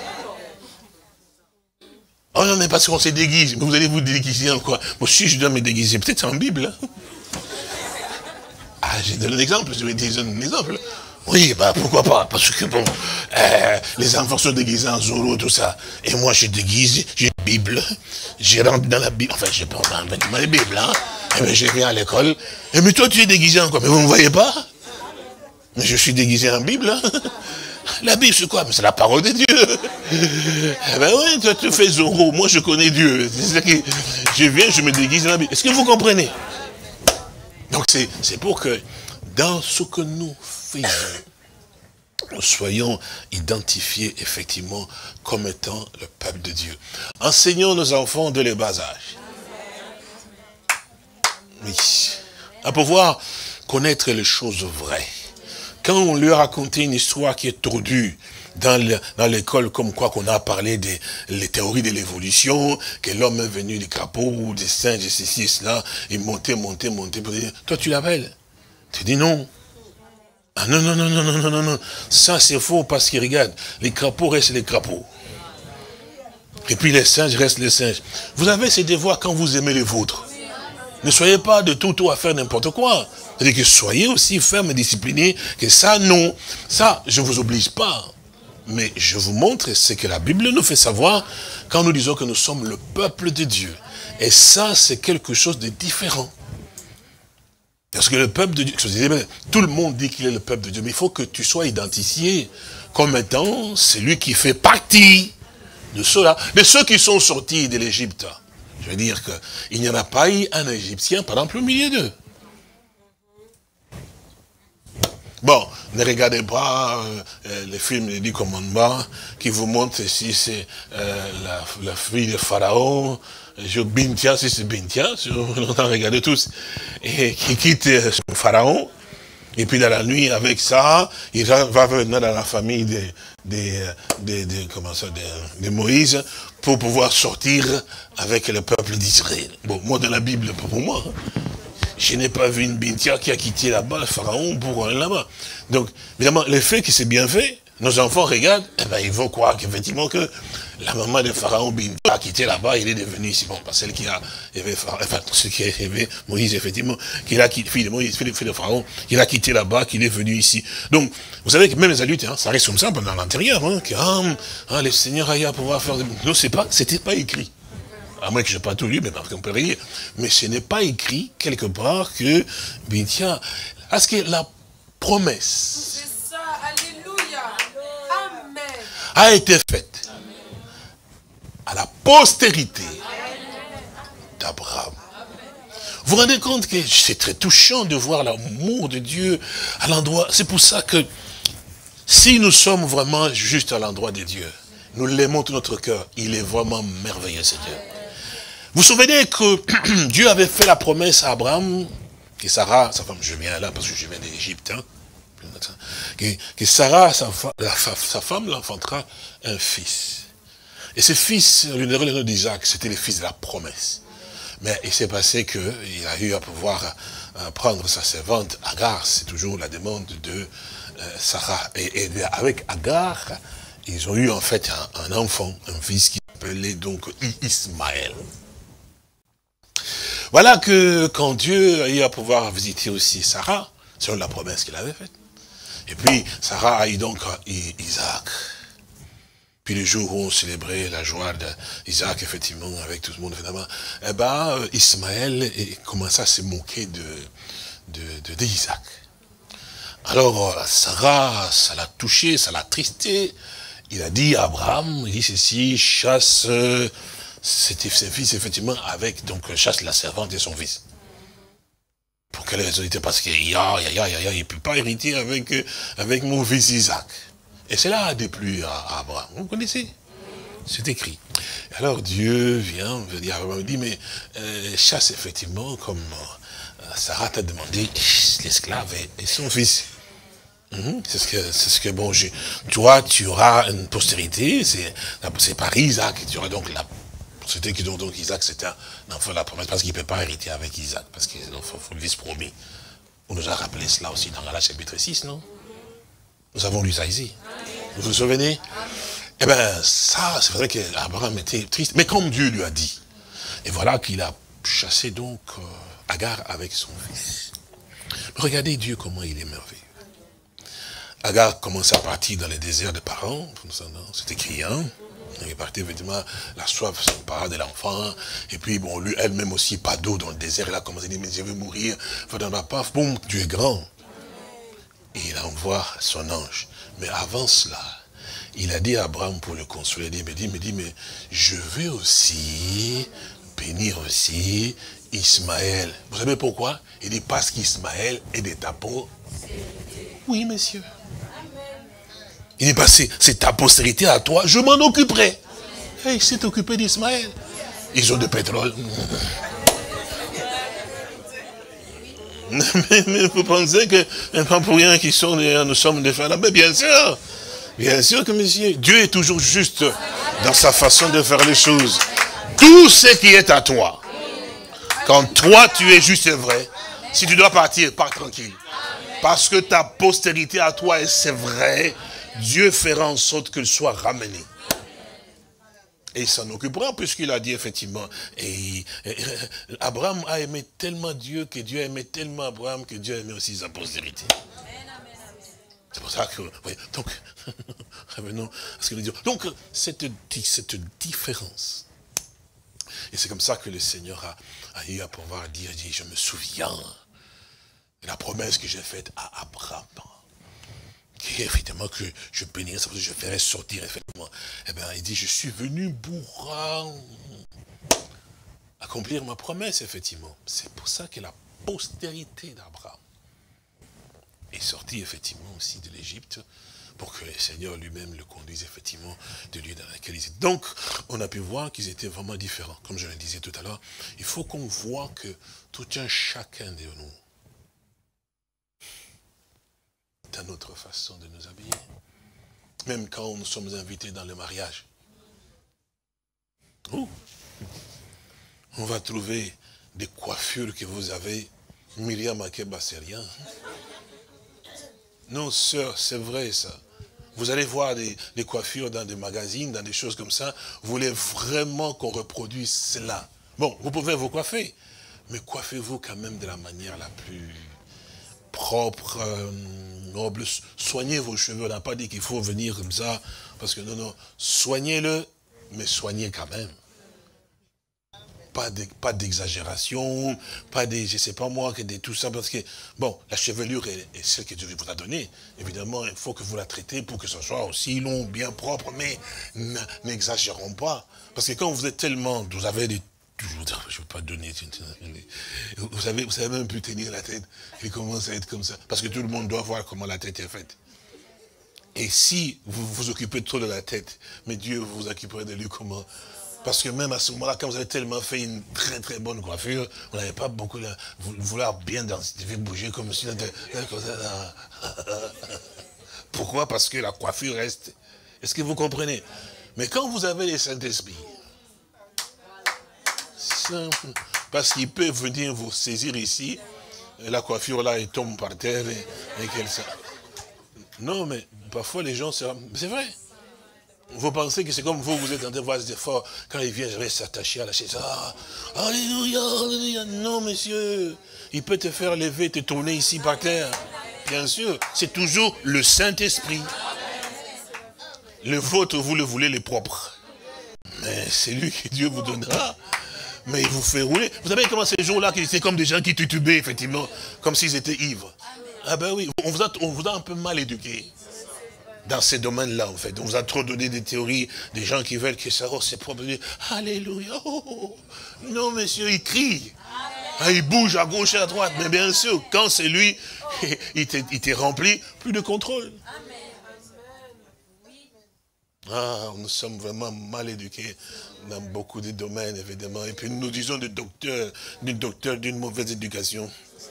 Speaker 3: Oh non, mais parce qu'on se déguise. Vous allez vous déguiser en quoi? Moi, si je dois me déguiser, peut-être en Bible. Hein. Ah, j'ai donné un exemple, je vais dire un exemple. Oui, bah pourquoi pas, parce que bon, euh, les enfants sont déguisés en Zorro, tout ça. Et moi, je déguise, j'ai la Bible, je rentre dans la Bible, enfin, je prends dans la Bible, hein. Et bien, je viens à l'école. Et mais toi, tu es déguisé en quoi? Mais vous ne me voyez pas? Mais je suis déguisé en Bible, hein. La Bible, c'est quoi? Mais c'est la parole de Dieu. Eh ben oui, toi, tu fais Zorro, moi, je connais Dieu. C'est ça qui... Je viens, je me déguise dans la Bible. Est-ce que vous comprenez? Donc, c'est pour que, dans ce que nous faisons, nous soyons identifiés effectivement comme étant le peuple de Dieu. Enseignons nos enfants dès le bas âge. Oui. À pouvoir connaître les choses vraies. Quand on lui a raconté une histoire qui est tordue dans l'école, comme quoi qu'on a parlé des les théories de l'évolution, que l'homme est venu des crapauds ou des singes, et ceci et cela, et monter, monter, monter, toi tu l'appelles. Tu dis non. Ah non, non, non, non, non, non, non, non. Ça c'est faux parce que regarde, les crapauds restent les crapauds. Et puis les singes restent les singes. Vous avez ces devoirs quand vous aimez les vôtres. Ne soyez pas de tout tout à faire n'importe quoi. C'est-à-dire que soyez aussi ferme et discipliné, que ça non. Ça, je ne vous oblige pas. Mais je vous montre ce que la Bible nous fait savoir quand nous disons que nous sommes le peuple de Dieu. Et ça, c'est quelque chose de différent. Parce que le peuple de Dieu, tout le monde dit qu'il est le peuple de Dieu, mais il faut que tu sois identifié comme étant celui qui fait partie de ceux-là, de ceux qui sont sortis de l'Égypte. Je veux dire qu'il n'y en a pas eu un Égyptien, par exemple, au milieu d'eux. Bon, ne regardez pas euh, les films des dix commandements qui vous montrent si c'est euh, la, la fille de Pharaon, je Bintia, si c'est Bintia, on entend regarder tous, et qui quitte son Pharaon, et puis dans la nuit, avec ça, il va, va venir dans la famille de, de, de, de, comment ça, de, de Moïse, pour pouvoir sortir avec le peuple d'Israël. Bon, moi dans la Bible, pas pour moi, hein. Je n'ai pas vu une Bintia qui a quitté là-bas le Pharaon pour aller là-bas. Donc, évidemment, le fait que c'est bien fait, nos enfants regardent, eh ben, ils vont croire qu'effectivement que la maman de Pharaon Bintia a quitté là-bas, il est devenu ici. Bon, celle qui a élevé Pharaon, enfin, celle qui a élevé Moïse, effectivement, qu'il a quitté, fille de Moïse, fille de Pharaon, qu'il a quitté là-bas, qu'il est venu ici. Donc, vous savez que même les adultes, hein, ça reste comme ça pendant l'intérieur, hein, que, ah, ah, le Seigneur a eu à pouvoir faire. Non, c'est pas, c'était pas écrit. À moins que je n'ai pas tout lu, mais on peut rien dire. Mais ce n'est pas écrit quelque part que Bintia. Parce que la promesse
Speaker 4: ça, alléluia. Amen.
Speaker 3: a été faite à la postérité d'Abraham. Vous vous rendez compte que c'est très touchant de voir l'amour de Dieu à l'endroit. C'est pour ça que si nous sommes vraiment juste à l'endroit de Dieu, Nous l'aimons tout notre cœur. Il est vraiment merveilleux, ce Dieu. Vous vous souvenez que Dieu avait fait la promesse à Abraham, que Sarah, sa femme, je viens là parce que je viens d'Égypte, hein, que, que Sarah, sa, la, sa femme, l'enfantera un fils. Et ce fils, lui donnera le nom d'Isaac, c'était le fils de la promesse. Mais il s'est passé qu'il a eu à pouvoir euh, prendre sa servante Agar, c'est toujours la demande de euh, Sarah. Et, et avec Agar, ils ont eu en fait un, un enfant, un fils qui s'appelait donc Ismaël. Voilà que quand Dieu a eu à pouvoir visiter aussi Sarah, selon la promesse qu'il avait faite. Et puis Sarah a eu donc Isaac. Puis le jour où on célébrait la joie d'Isaac, effectivement, avec tout le monde, évidemment, eh ben, Ismaël commença à se moquer de, de, de, d'Isaac. Alors, Sarah, ça l'a touché, ça l'a attristé. Il a dit à Abraham, il dit ceci, chasse ses fils, effectivement, avec, donc, chasse la servante et son fils. Pour quelle raison? Parce qu'il y a, il y a, il y a, il ne peut pas hériter avec, avec mon fils Isaac. Et cela a déplu à Abraham. Vous connaissez? C'est écrit. Alors Dieu vient, Abraham dit, mais euh, chasse effectivement, comme euh, Sarah t'a demandé, l'esclave et, et son fils. Mmh, c'est ce que, c'est ce que bon, je, toi, tu auras une postérité, c'est par Isaac, tu auras donc la postérité qui donc, donc Isaac, c'était un enfant de la promesse, parce qu'il ne peut pas hériter avec Isaac, parce qu'il faut, faut le vice promis. On nous a rappelé cela aussi dans Galates chapitre six, non? Nous avons lu ça ici. Vous vous souvenez? Eh bien, ça, c'est vrai qu'Abraham était triste. Mais comme Dieu lui a dit, et voilà qu'il a chassé donc euh, Agar avec son fils. Regardez Dieu comment il est merveilleux. Agar commence à partir dans les déserts de parents. C'est écrit, hein? Il est parti, effectivement, la soif s'empara de l'enfant. Et puis, bon, lui, elle-même aussi, pas d'eau dans le désert. Elle a commencé à dire, mais je vais mourir. Bon, Dieu est grand. Et il envoie son ange. Mais avant cela, il a dit à Abraham pour le consoler, il me dit, me dit, mais je veux aussi bénir aussi Ismaël. Vous savez pourquoi? Il dit, parce qu'Ismaël est de ta peau. Oui, monsieur. Il dit, parce que c'est ta postérité à toi, je m'en occuperai. Et il s'est occupé d'Ismaël. Ils ont du pétrole. Mais, mais vous pensez que, pas pour rien qu'ils sont, nous sommes des femmes, mais bien sûr, bien sûr que monsieur, Dieu est toujours juste dans sa façon de faire les choses. Tout ce qui est à toi, quand toi tu es juste et vrai, si tu dois partir, pars tranquille. Parce que ta postérité à toi, et c'est vrai, Dieu fera en sorte qu'elle soit ramenée. Et il s'en occupera, puisqu'il a dit effectivement. Et, et Abraham a aimé tellement Dieu, que Dieu a aimé tellement Abraham, que Dieu a aimé aussi sa postérité. C'est pour ça que, oui, donc, revenons à ce que nous disons. Donc, cette, cette différence. Et c'est comme ça que le Seigneur a, a eu à pouvoir dire, dit, je me souviens de la promesse que j'ai faite à Abraham. Qui effectivement que je bénirais, ça veut dire que je ferai sortir effectivement. Eh bien, il dit, je suis venu pour accomplir ma promesse, effectivement. C'est pour ça que la postérité d'Abraham est sortie effectivement aussi de l'Égypte, pour que le Seigneur lui-même le conduise effectivement de lieu dans lequel ils étaient. Donc, on a pu voir qu'ils étaient vraiment différents. Comme je le disais tout à l'heure, il faut qu'on voit que tout un chacun de nous, dans notre façon de nous habiller. Même quand nous sommes invités dans le mariage. Oh. On va trouver des coiffures que vous avez. Myriam Akeba, c'est rien. Non, sœur, c'est vrai ça. Vous allez voir des, des coiffures dans des magazines, dans des choses comme ça. Vous voulez vraiment qu'on reproduise cela. Bon, vous pouvez vous coiffer. Mais coiffez-vous quand même de la manière la plus propre, euh, noble. Soignez vos cheveux. On n'a pas dit qu'il faut venir comme ça. Parce que non, non. Soignez-le, mais soignez quand même. Pas de, pas d'exagération, pas des, je sais pas moi, que de tout ça, parce que, bon, la chevelure est, est celle que Dieu vous a donnée. Évidemment, il faut que vous la traitez pour que ce soit aussi long, bien propre, mais n'exagérons pas. Parce que quand vous êtes tellement, vous avez des, je ne veux pas donner, vous savez, vous savez même plus tenir la tête, et commence à être comme ça. Parce que tout le monde doit voir comment la tête est faite. Et si vous vous occupez trop de la tête, mais Dieu vous occuperait de lui comment? Parce que même à ce moment-là, quand vous avez tellement fait une très très bonne coiffure, vous n'avez pas beaucoup de vouloir bien danser, bouger comme si... Pourquoi? Parce que la coiffure reste... Est-ce que vous comprenez? Mais quand vous avez les Saint-Esprit, parce qu'il peut venir vous saisir ici, et la coiffure là, elle tombe par terre, et, et qu'elle ça. Non, mais parfois les gens, c'est vrai. Vous pensez que c'est comme vous, vous êtes en train de voir des efforts. Quand il vient, je vais s'attacher à la chaise. Ah, alléluia, alléluia. Non, monsieur, il peut te faire lever, te tourner ici par terre. Bien sûr, c'est toujours le Saint-Esprit. Le vôtre, vous le voulez, les propres. Mais c'est lui que Dieu vous donnera. Mais il vous fait rouler. Vous savez comment ces jours-là, c'est comme des gens qui titubaient, effectivement, comme s'ils étaient ivres. Ah ben oui, on vous a, on vous a un peu mal éduqué. Dans ces domaines-là, en fait. On vous a trop donné des théories, des gens qui veulent que ça, oh, c'est propre. Alléluia. Oh, oh. Non, monsieur, il crie. Ah, il bouge à gauche et à droite. Mais bien sûr, quand c'est lui, il t'est rempli, plus de contrôle. Ah, nous sommes vraiment mal éduqués dans beaucoup de domaines, évidemment. Et puis nous disons des docteurs, des docteurs d'une mauvaise éducation.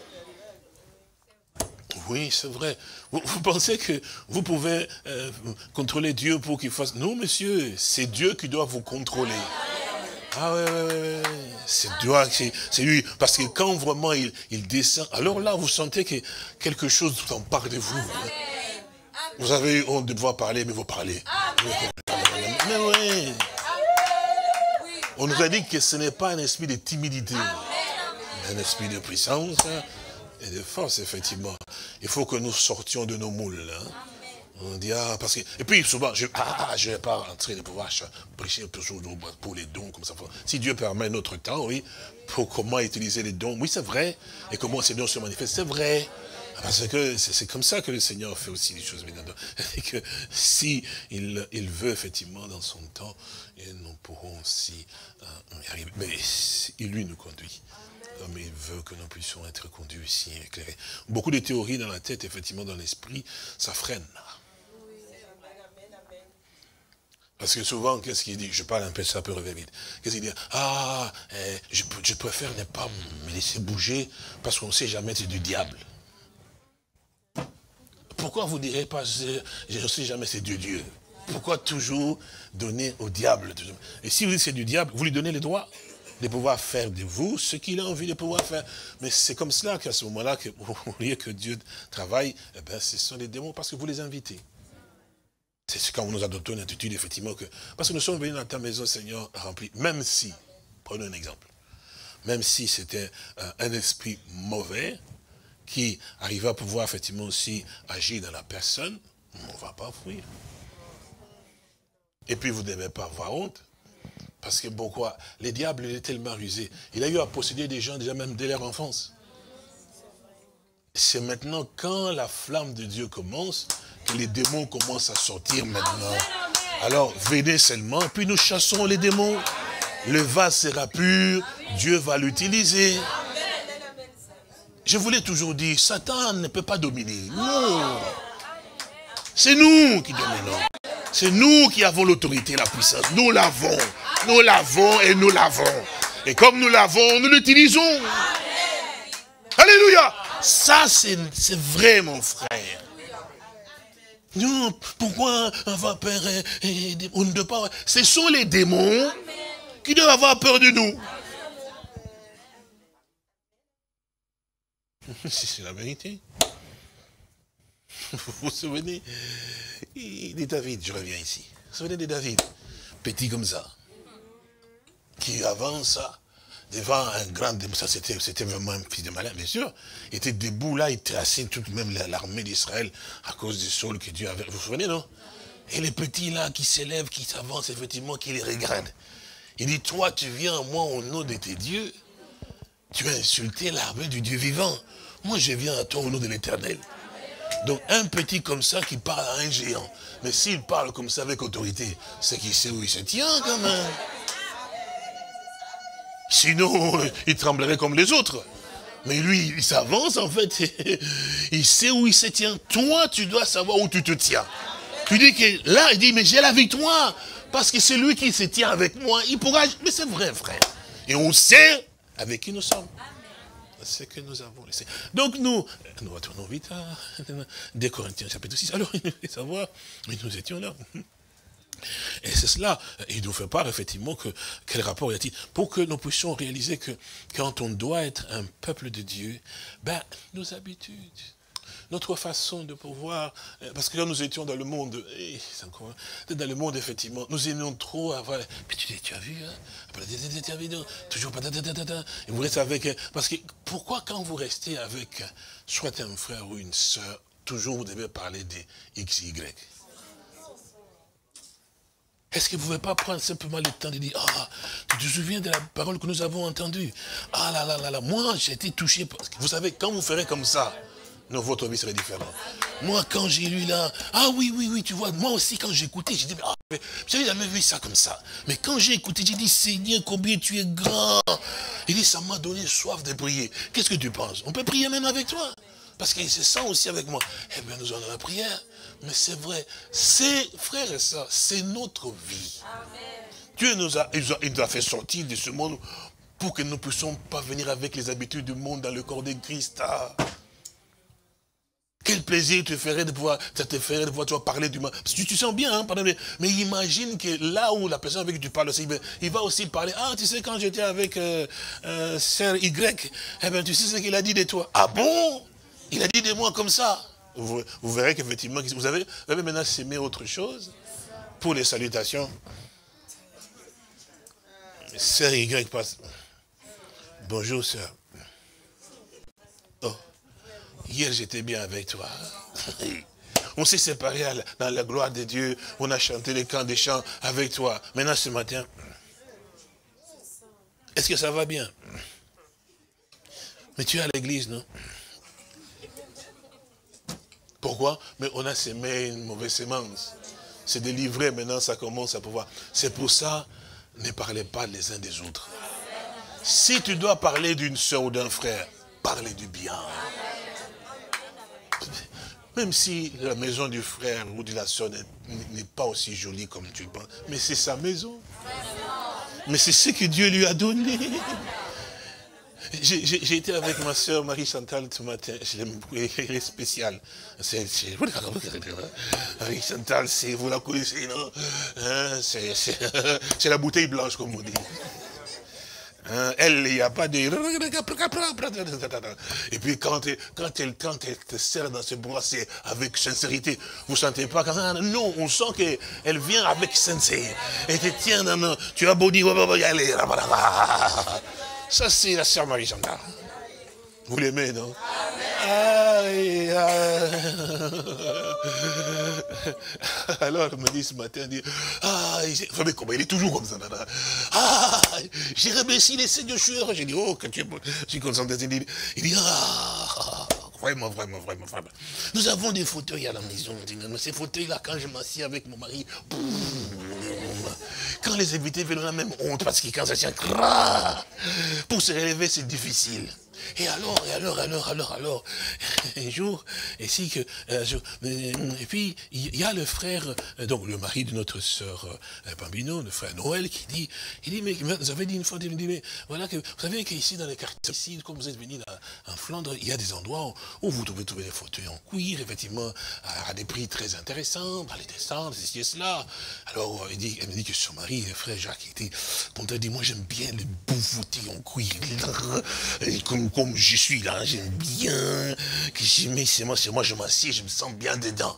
Speaker 3: Oui, c'est vrai. Vous, vous pensez que vous pouvez euh, contrôler Dieu pour qu'il fasse... Non, monsieur, c'est Dieu qui doit vous contrôler. Ah oui, oui, oui, c'est Dieu, c'est lui. Parce que quand vraiment il, il descend, alors là, vous sentez que quelque chose s'empare de vous. Vous avez honte de devoir parler, mais vous parlez. Mais oui. On nous a dit que ce n'est pas un esprit de timidité, mais un esprit de puissance et de force, effectivement. Il faut que nous sortions de nos moules. Hein. On dit, ah, parce que... Et puis, souvent, je ah, je ne vais pas rentrer de pouvoir prêcher toujours pour les dons, comme ça. Si Dieu permet notre temps, oui, pour comment utiliser les dons, oui, c'est vrai. Et comment ces dons se manifestent, c'est vrai. Parce que c'est comme ça que le Seigneur fait aussi les choses. Et que si il, il veut, effectivement, dans son temps, et nous pourrons aussi euh, y arriver. Mais il, lui, nous conduit. Comme il veut que nous puissions être conduits ici, éclairés. Beaucoup de théories dans la tête, effectivement, dans l'esprit, ça freine. Parce que souvent, qu'est-ce qu'il dit? Je parle un peu, ça peut revenir vite. Qu'est-ce qu'il dit? Ah, eh, je, je préfère ne pas me laisser bouger, parce qu'on ne sait jamais, c'est du diable. Pourquoi vous ne direz pas, je ne sais jamais, c'est de Dieu? Pourquoi toujours donner au diable? Et si vous dites c'est du diable, vous lui donnez le droit de pouvoir faire de vous ce qu'il a envie de pouvoir faire. Mais c'est comme cela qu'à ce moment-là, au lieu que Dieu travaille, eh ben, ce sont les démons parce que vous les invitez. C'est quand nous adoptons une attitude, effectivement, que... Parce que nous sommes venus dans ta maison, Seigneur, remplie. Même si, prenons un exemple, même si c'était un, un esprit mauvais, qui arrive à pouvoir, effectivement, aussi agir dans la personne, on ne va pas fuir. Et puis, vous ne devez pas avoir honte. Parce que pourquoi? Les diables, il est tellement rusé. Il a eu à posséder des gens déjà même dès leur enfance. C'est maintenant quand la flamme de Dieu commence, que les démons commencent à sortir maintenant. Alors venez seulement, puis nous chassons les démons. Le vase sera pur, Dieu va l'utiliser. Je vous l'ai toujours dit, Satan ne peut pas dominer. Non. C'est nous qui dominons. C'est nous qui avons l'autorité, la puissance. Nous l'avons. Nous l'avons et nous l'avons. Et comme nous l'avons, nous l'utilisons. Alléluia. Ça, c'est vrai, mon frère. Non, pourquoi avoir peur et, et, on ne doit pas... Ce sont les démons qui doivent avoir peur de nous. C'est la vérité. Vous vous souvenez de David, je reviens ici. Vous vous souvenez de David, petit comme ça, qui avance devant un grand démon. Ça, c'était vraiment un fils de malin, bien sûr. Il était debout là, il traçait toute même l'armée d'Israël à cause du Saul que Dieu avait. Vous vous souvenez, non? Et les petits là qui s'élèvent, qui s'avancent, effectivement, qui les regardent. Il dit, toi, tu viens à moi au nom de tes dieux. Tu as insulté l'armée du Dieu vivant. Moi, je viens à toi au nom de l'Éternel. Donc, un petit comme ça qui parle à un géant. Mais s'il parle comme ça avec autorité, c'est qu'il sait où il se tient quand même. Sinon, il tremblerait comme les autres. Mais lui, il s'avance en fait. Il sait où il se tient. Toi, tu dois savoir où tu te tiens. Tu dis que là, il dit, mais j'ai la victoire. Parce que c'est lui qui se tient avec moi. Il pourra... Mais c'est vrai, frère. Et on sait avec qui nous sommes. C'est que nous avons laissé. Donc nous, nous retournons vite à deux Corinthiens chapitre six. Alors, il nous fait savoir, mais nous étions là. Et c'est cela, il nous fait part effectivement que quel rapport y a-t-il, pour que nous puissions réaliser que quand on doit être un peuple de Dieu, ben, nos habitudes, notre façon de pouvoir, parce que quand nous étions dans le monde, et c'est encore, dans le monde effectivement, nous aimions trop avoir, mais tu, tu as vu, hein, tu as vu, toujours, et vous restez avec, parce que pourquoi quand vous restez avec soit un frère ou une sœur, toujours vous devez parler des X Y? Est-ce que vous ne pouvez pas prendre simplement le temps de dire, ah, tu te souviens de la parole que nous avons entendue? Ah là là là là, moi j'ai été touché, parce que vous savez, quand vous ferez comme ça, non, votre vie serait différente. Moi, quand j'ai lu là, ah oui, oui, oui, tu vois, moi aussi, quand j'ai écouté, j'ai dit, ah, j'avais jamais vu ça comme ça. Mais quand j'ai écouté, j'ai dit, Seigneur, combien tu es grand. Il dit, ça m'a donné soif de prier. Qu'est-ce que tu penses? On peut prier même avec toi? Parce qu'il se sent aussi avec moi. Eh bien, nous allons à la prière. Mais c'est vrai, c'est, frères et sœurs, c'est notre vie. Amen. Dieu nous a, il nous a, il nous a fait sortir de ce monde pour que nous ne puissions pas venir avec les habitudes du monde dans le corps de Christ. Ah. Quel plaisir te ferait de pouvoir, ça te ferait de pouvoir tu vois, parler du mal. Parce que tu te sens bien, hein, pardon, mais, mais imagine que là où la personne avec qui tu parles aussi, il va aussi parler. Ah, tu sais, quand j'étais avec euh, euh, Sœur Y, eh bien, tu sais ce qu'il a dit de toi. Ah bon? Il a dit de moi comme ça. Vous, vous verrez qu'effectivement, vous avez, vous avez maintenant s'aimer autre chose pour les salutations. Sœur Y passe. Bonjour, sœur. Oh, hier j'étais bien avec toi. On s'est séparés dans la gloire de Dieu. On a chanté les camps des chants avec toi. Maintenant, ce matin, est-ce que ça va bien? Mais tu es à l'église, non? Pourquoi? Mais on a sémé une mauvaise sémence. C'est délivré, maintenant ça commence à pouvoir. C'est pour ça, ne parlez pas les uns des autres. Si tu dois parler d'une soeur ou d'un frère, parlez du bien. Même si la maison du frère ou de la soeur n'est pas aussi jolie comme tu le penses, mais c'est sa maison. Mais c'est ce que Dieu lui a donné. J'ai été avec ma soeur Marie-Chantal ce matin, elle est spéciale. Marie-Chantal, vous la connaissez, non? Hein, c'est la bouteille blanche, comme on dit. Hein, elle, il n'y a pas de... Et puis quand elle, quand elle, quand elle te serre dans ses bras, c'est avec sincérité. Vous ne sentez pas quand... Non, on sent qu'elle vient avec sincérité. Elle te tient dans... Un... Tu as beau dire... Ça, c'est la sœur Marie-Chantal. Vous l'aimez, non? Amen. Alors, elle me dit ce matin, elle dit, ah, il, comment, il est toujours comme ça. Ah, j'ai remercié les Seigneurs. J'ai dit, oh, que tu es bon. Je suis concentré. Il dit, il dit ah, vraiment, vraiment, vraiment, vraiment. Nous avons des fauteuils à la maison. Ces fauteuils-là, quand je m'assieds avec mon mari, quand les invités viennent, on a même honte, parce que quand ça tient, pour se relever, c'est difficile. Et alors, et alors, alors, alors, alors, un jour, et si que, un jour, et puis, il y a le frère, donc le mari de notre sœur Bambino, le frère Noël, qui dit, il dit, mais vous avez dit une fois, il dit, mais voilà, que, vous savez qu'ici, dans les quartiers, ici, comme vous êtes venu en Flandre, il y a des endroits où vous pouvez trouver des fauteuils en cuir, effectivement, à, à des prix très intéressants, dans les descentes, ceci et cela. Alors, il dit, elle me dit que son mari, le frère Jacques, était, bon, il dit, moi, j'aime bien les beaux fauteuils en cuir, comme comme je suis là, j'aime bien, que je mets, c'est moi, c'est moi, je m'assieds, je me sens bien dedans.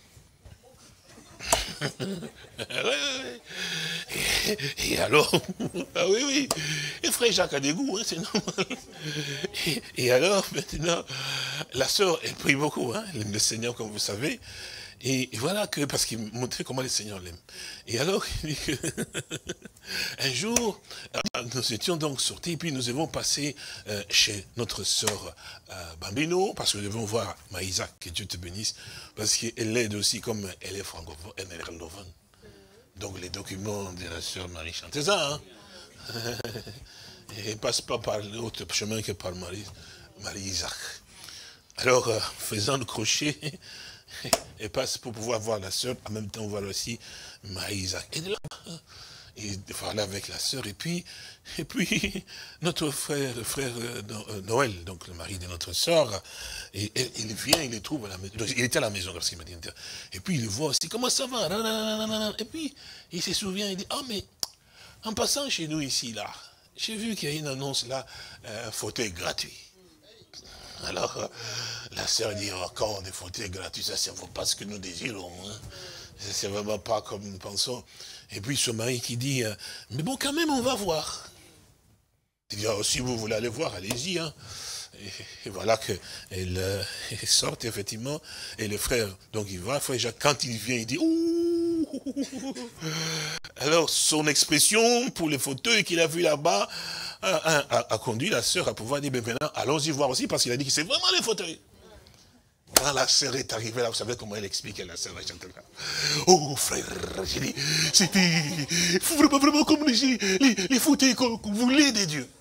Speaker 3: et, et alors, ah oui, oui, et frère Jacques a des goûts, hein, c'est normal. Et, et alors, maintenant, la sœur, elle prie beaucoup, hein, elle aime le Seigneur, comme vous savez. Et voilà que, parce qu'il montrait comment le Seigneur l'aime. Et alors, il dit que, un jour, nous étions donc sortis, puis nous avons passé euh, chez notre sœur euh, Bambino, parce que nous devons voir Maïsa, que Dieu te bénisse, parce qu'elle l'aide aussi, comme elle est francophone, elle est néerlandophone. Donc les documents de la sœur Marie-Chantal, c'est ça, hein? Elle ne passe pas par l'autre chemin que par Marie, Marie-Isaac. Alors, euh, faisant le crochet, et passe pour pouvoir voir la sœur, en même temps voir aussi Marie-Isaac. Et de là, il parlait avec la sœur, et puis, et puis notre frère, le frère Noël, donc le mari de notre sœur, et, et, il vient, il les trouve à la maison. Il était à la maison lorsqu'il m'a dit. Et puis il le voit aussi, comment ça va? Et puis il se souvient, il dit, ah oh, mais en passant chez nous ici, là, j'ai vu qu'il y a une annonce là, un fauteuil gratuit. Alors, euh, la sœur dit, oh, quand des fauteuils gratuits, ça ne vaut pas ce que nous désirons. Hein. C'est vraiment pas comme nous pensons. Et puis ce mari qui dit, euh, mais bon, quand même, on va voir. Il dit, oh, si vous voulez aller voir, allez-y. Hein. Et, et voilà qu'elle euh, sort, effectivement, et le frère, donc il va, frère Jacques, quand il vient, il dit, ouh. Alors, son expression pour les fauteuils qu'il a vu là-bas, A, a, a conduit la sœur à pouvoir dire, mais maintenant, allons-y voir aussi, parce qu'il a dit que c'est vraiment les fauteuils. Quand la sœur est arrivée là, vous savez comment elle explique, la sœur là. Oh frère, j'ai dit, c'était vraiment, vraiment comme les, les, les fauteuils qu'on qu voulait des dieux.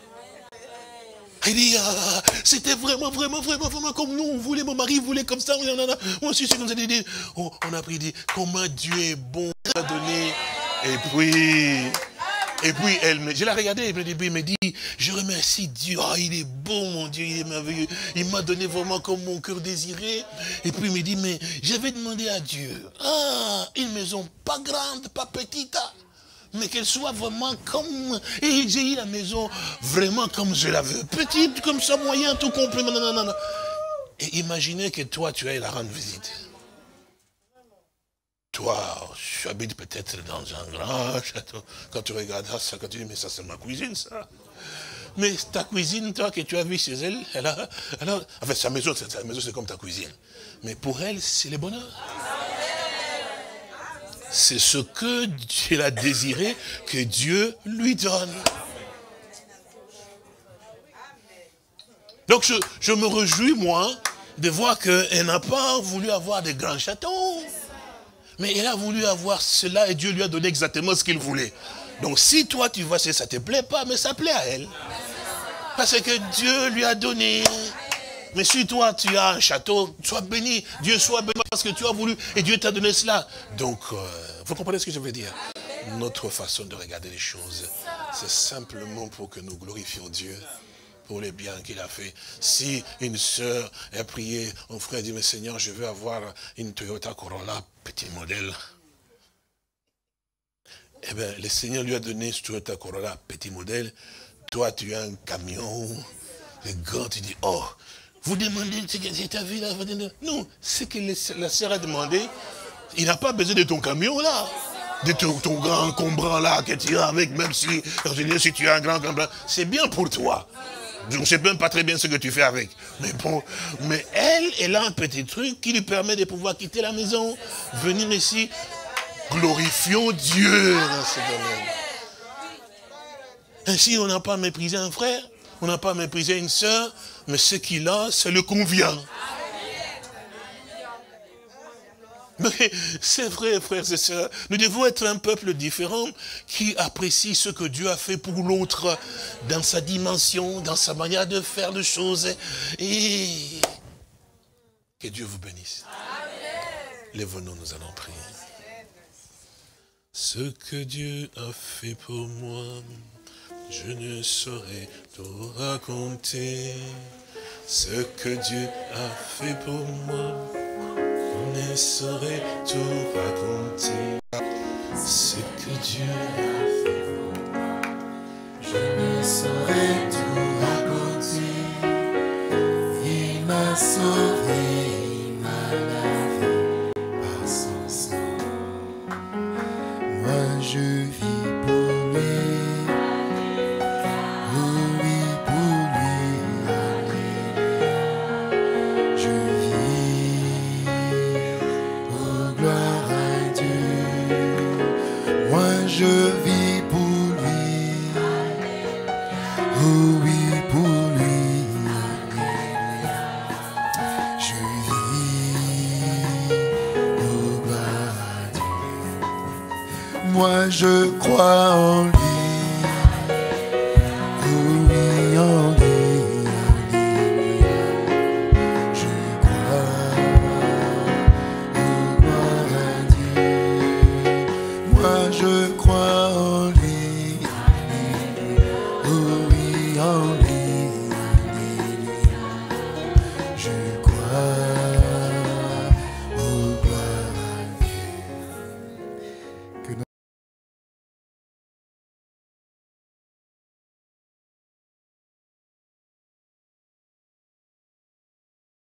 Speaker 3: Il dit, ah, c'était vraiment, vraiment, vraiment, vraiment comme nous, on voulait, mon mari voulait comme ça, moi aussi, nous a dit, oh, on a pris dit, comment Dieu est bon, à donner, et puis... Et puis, elle me, je l'ai regardé, et puis il me dit, je remercie Dieu, oh, il est bon, mon Dieu, il est merveilleux. Il m'a donné vraiment comme mon cœur désiré. Et puis il me dit, mais j'avais demandé à Dieu, ah, une maison pas grande, pas petite, mais qu'elle soit vraiment comme, et j'ai eu la maison vraiment comme je la veux, petite, comme ça, moyen, tout complet, non, non, non, non. Et imaginez que toi, tu ailles la rendre visite. Toi, tu habites peut-être dans un grand château. Quand tu regardes ça, quand tu dis, mais ça c'est ma cuisine, ça. Mais ta cuisine, toi, que tu as vu chez elle, elle a, elle a, en fait, sa maison, sa maison, c'est comme ta cuisine. Mais pour elle, c'est le bonheur. C'est ce que Dieu a désiré que Dieu lui donne. Donc, je, je me réjouis, moi, de voir qu'elle n'a pas voulu avoir de grands châteaux. Mais elle a voulu avoir cela et Dieu lui a donné exactement ce qu'il voulait. Donc si toi tu vois si ça ne te plaît pas, mais ça plaît à elle. Parce que Dieu lui a donné. Mais si toi tu as un château, sois béni. Dieu soit béni parce que tu as voulu et Dieu t'a donné cela. Donc, euh, vous comprenez ce que je veux dire? Notre façon de regarder les choses, c'est simplement pour que nous glorifions Dieu. Pour les biens qu'il a fait. Si une sœur a prié, un frère dit, mais Seigneur, je veux avoir une Toyota Corolla, petit modèle. Eh bien, le Seigneur lui a donné ce Toyota Corolla, petit modèle. Toi, tu as un camion, le gars, tu dis, oh, vous demandez, c'est ta vie là? Non, c'est que la sœur a demandé, il n'a pas besoin de ton camion là. De ton, ton grand encombrant là que tu as avec, même si, si tu as un grand encombrant, c'est bien pour toi. Je ne sais même pas très bien ce que tu fais avec. Mais bon, mais elle, elle a un petit truc qui lui permet de pouvoir quitter la maison, venir ici. Glorifions Dieu dans ce domaine. Ainsi, on n'a pas méprisé un frère, on n'a pas méprisé une sœur, mais ce qu'il a, ça le convient. Mais c'est vrai, frères et sœurs, nous devons être un peuple différent qui apprécie ce que Dieu a fait pour l'autre dans sa dimension, dans sa manière de faire les choses. Et que Dieu vous bénisse. Lève-nous, nous allons prier. Ce que Dieu a fait pour moi, je ne saurais tout raconter. Ce que Dieu a fait pour moi, je ne saurais tout raconter. Ce que Dieu a fait pour moi,
Speaker 1: je ne saurais tout raconter. Il m'a sauvé, il m'a lavé par son sang. Moi je vis pour lui, pour lui, pour lui, alléluia. Je vis, oh gloire à Dieu. Moi je vis je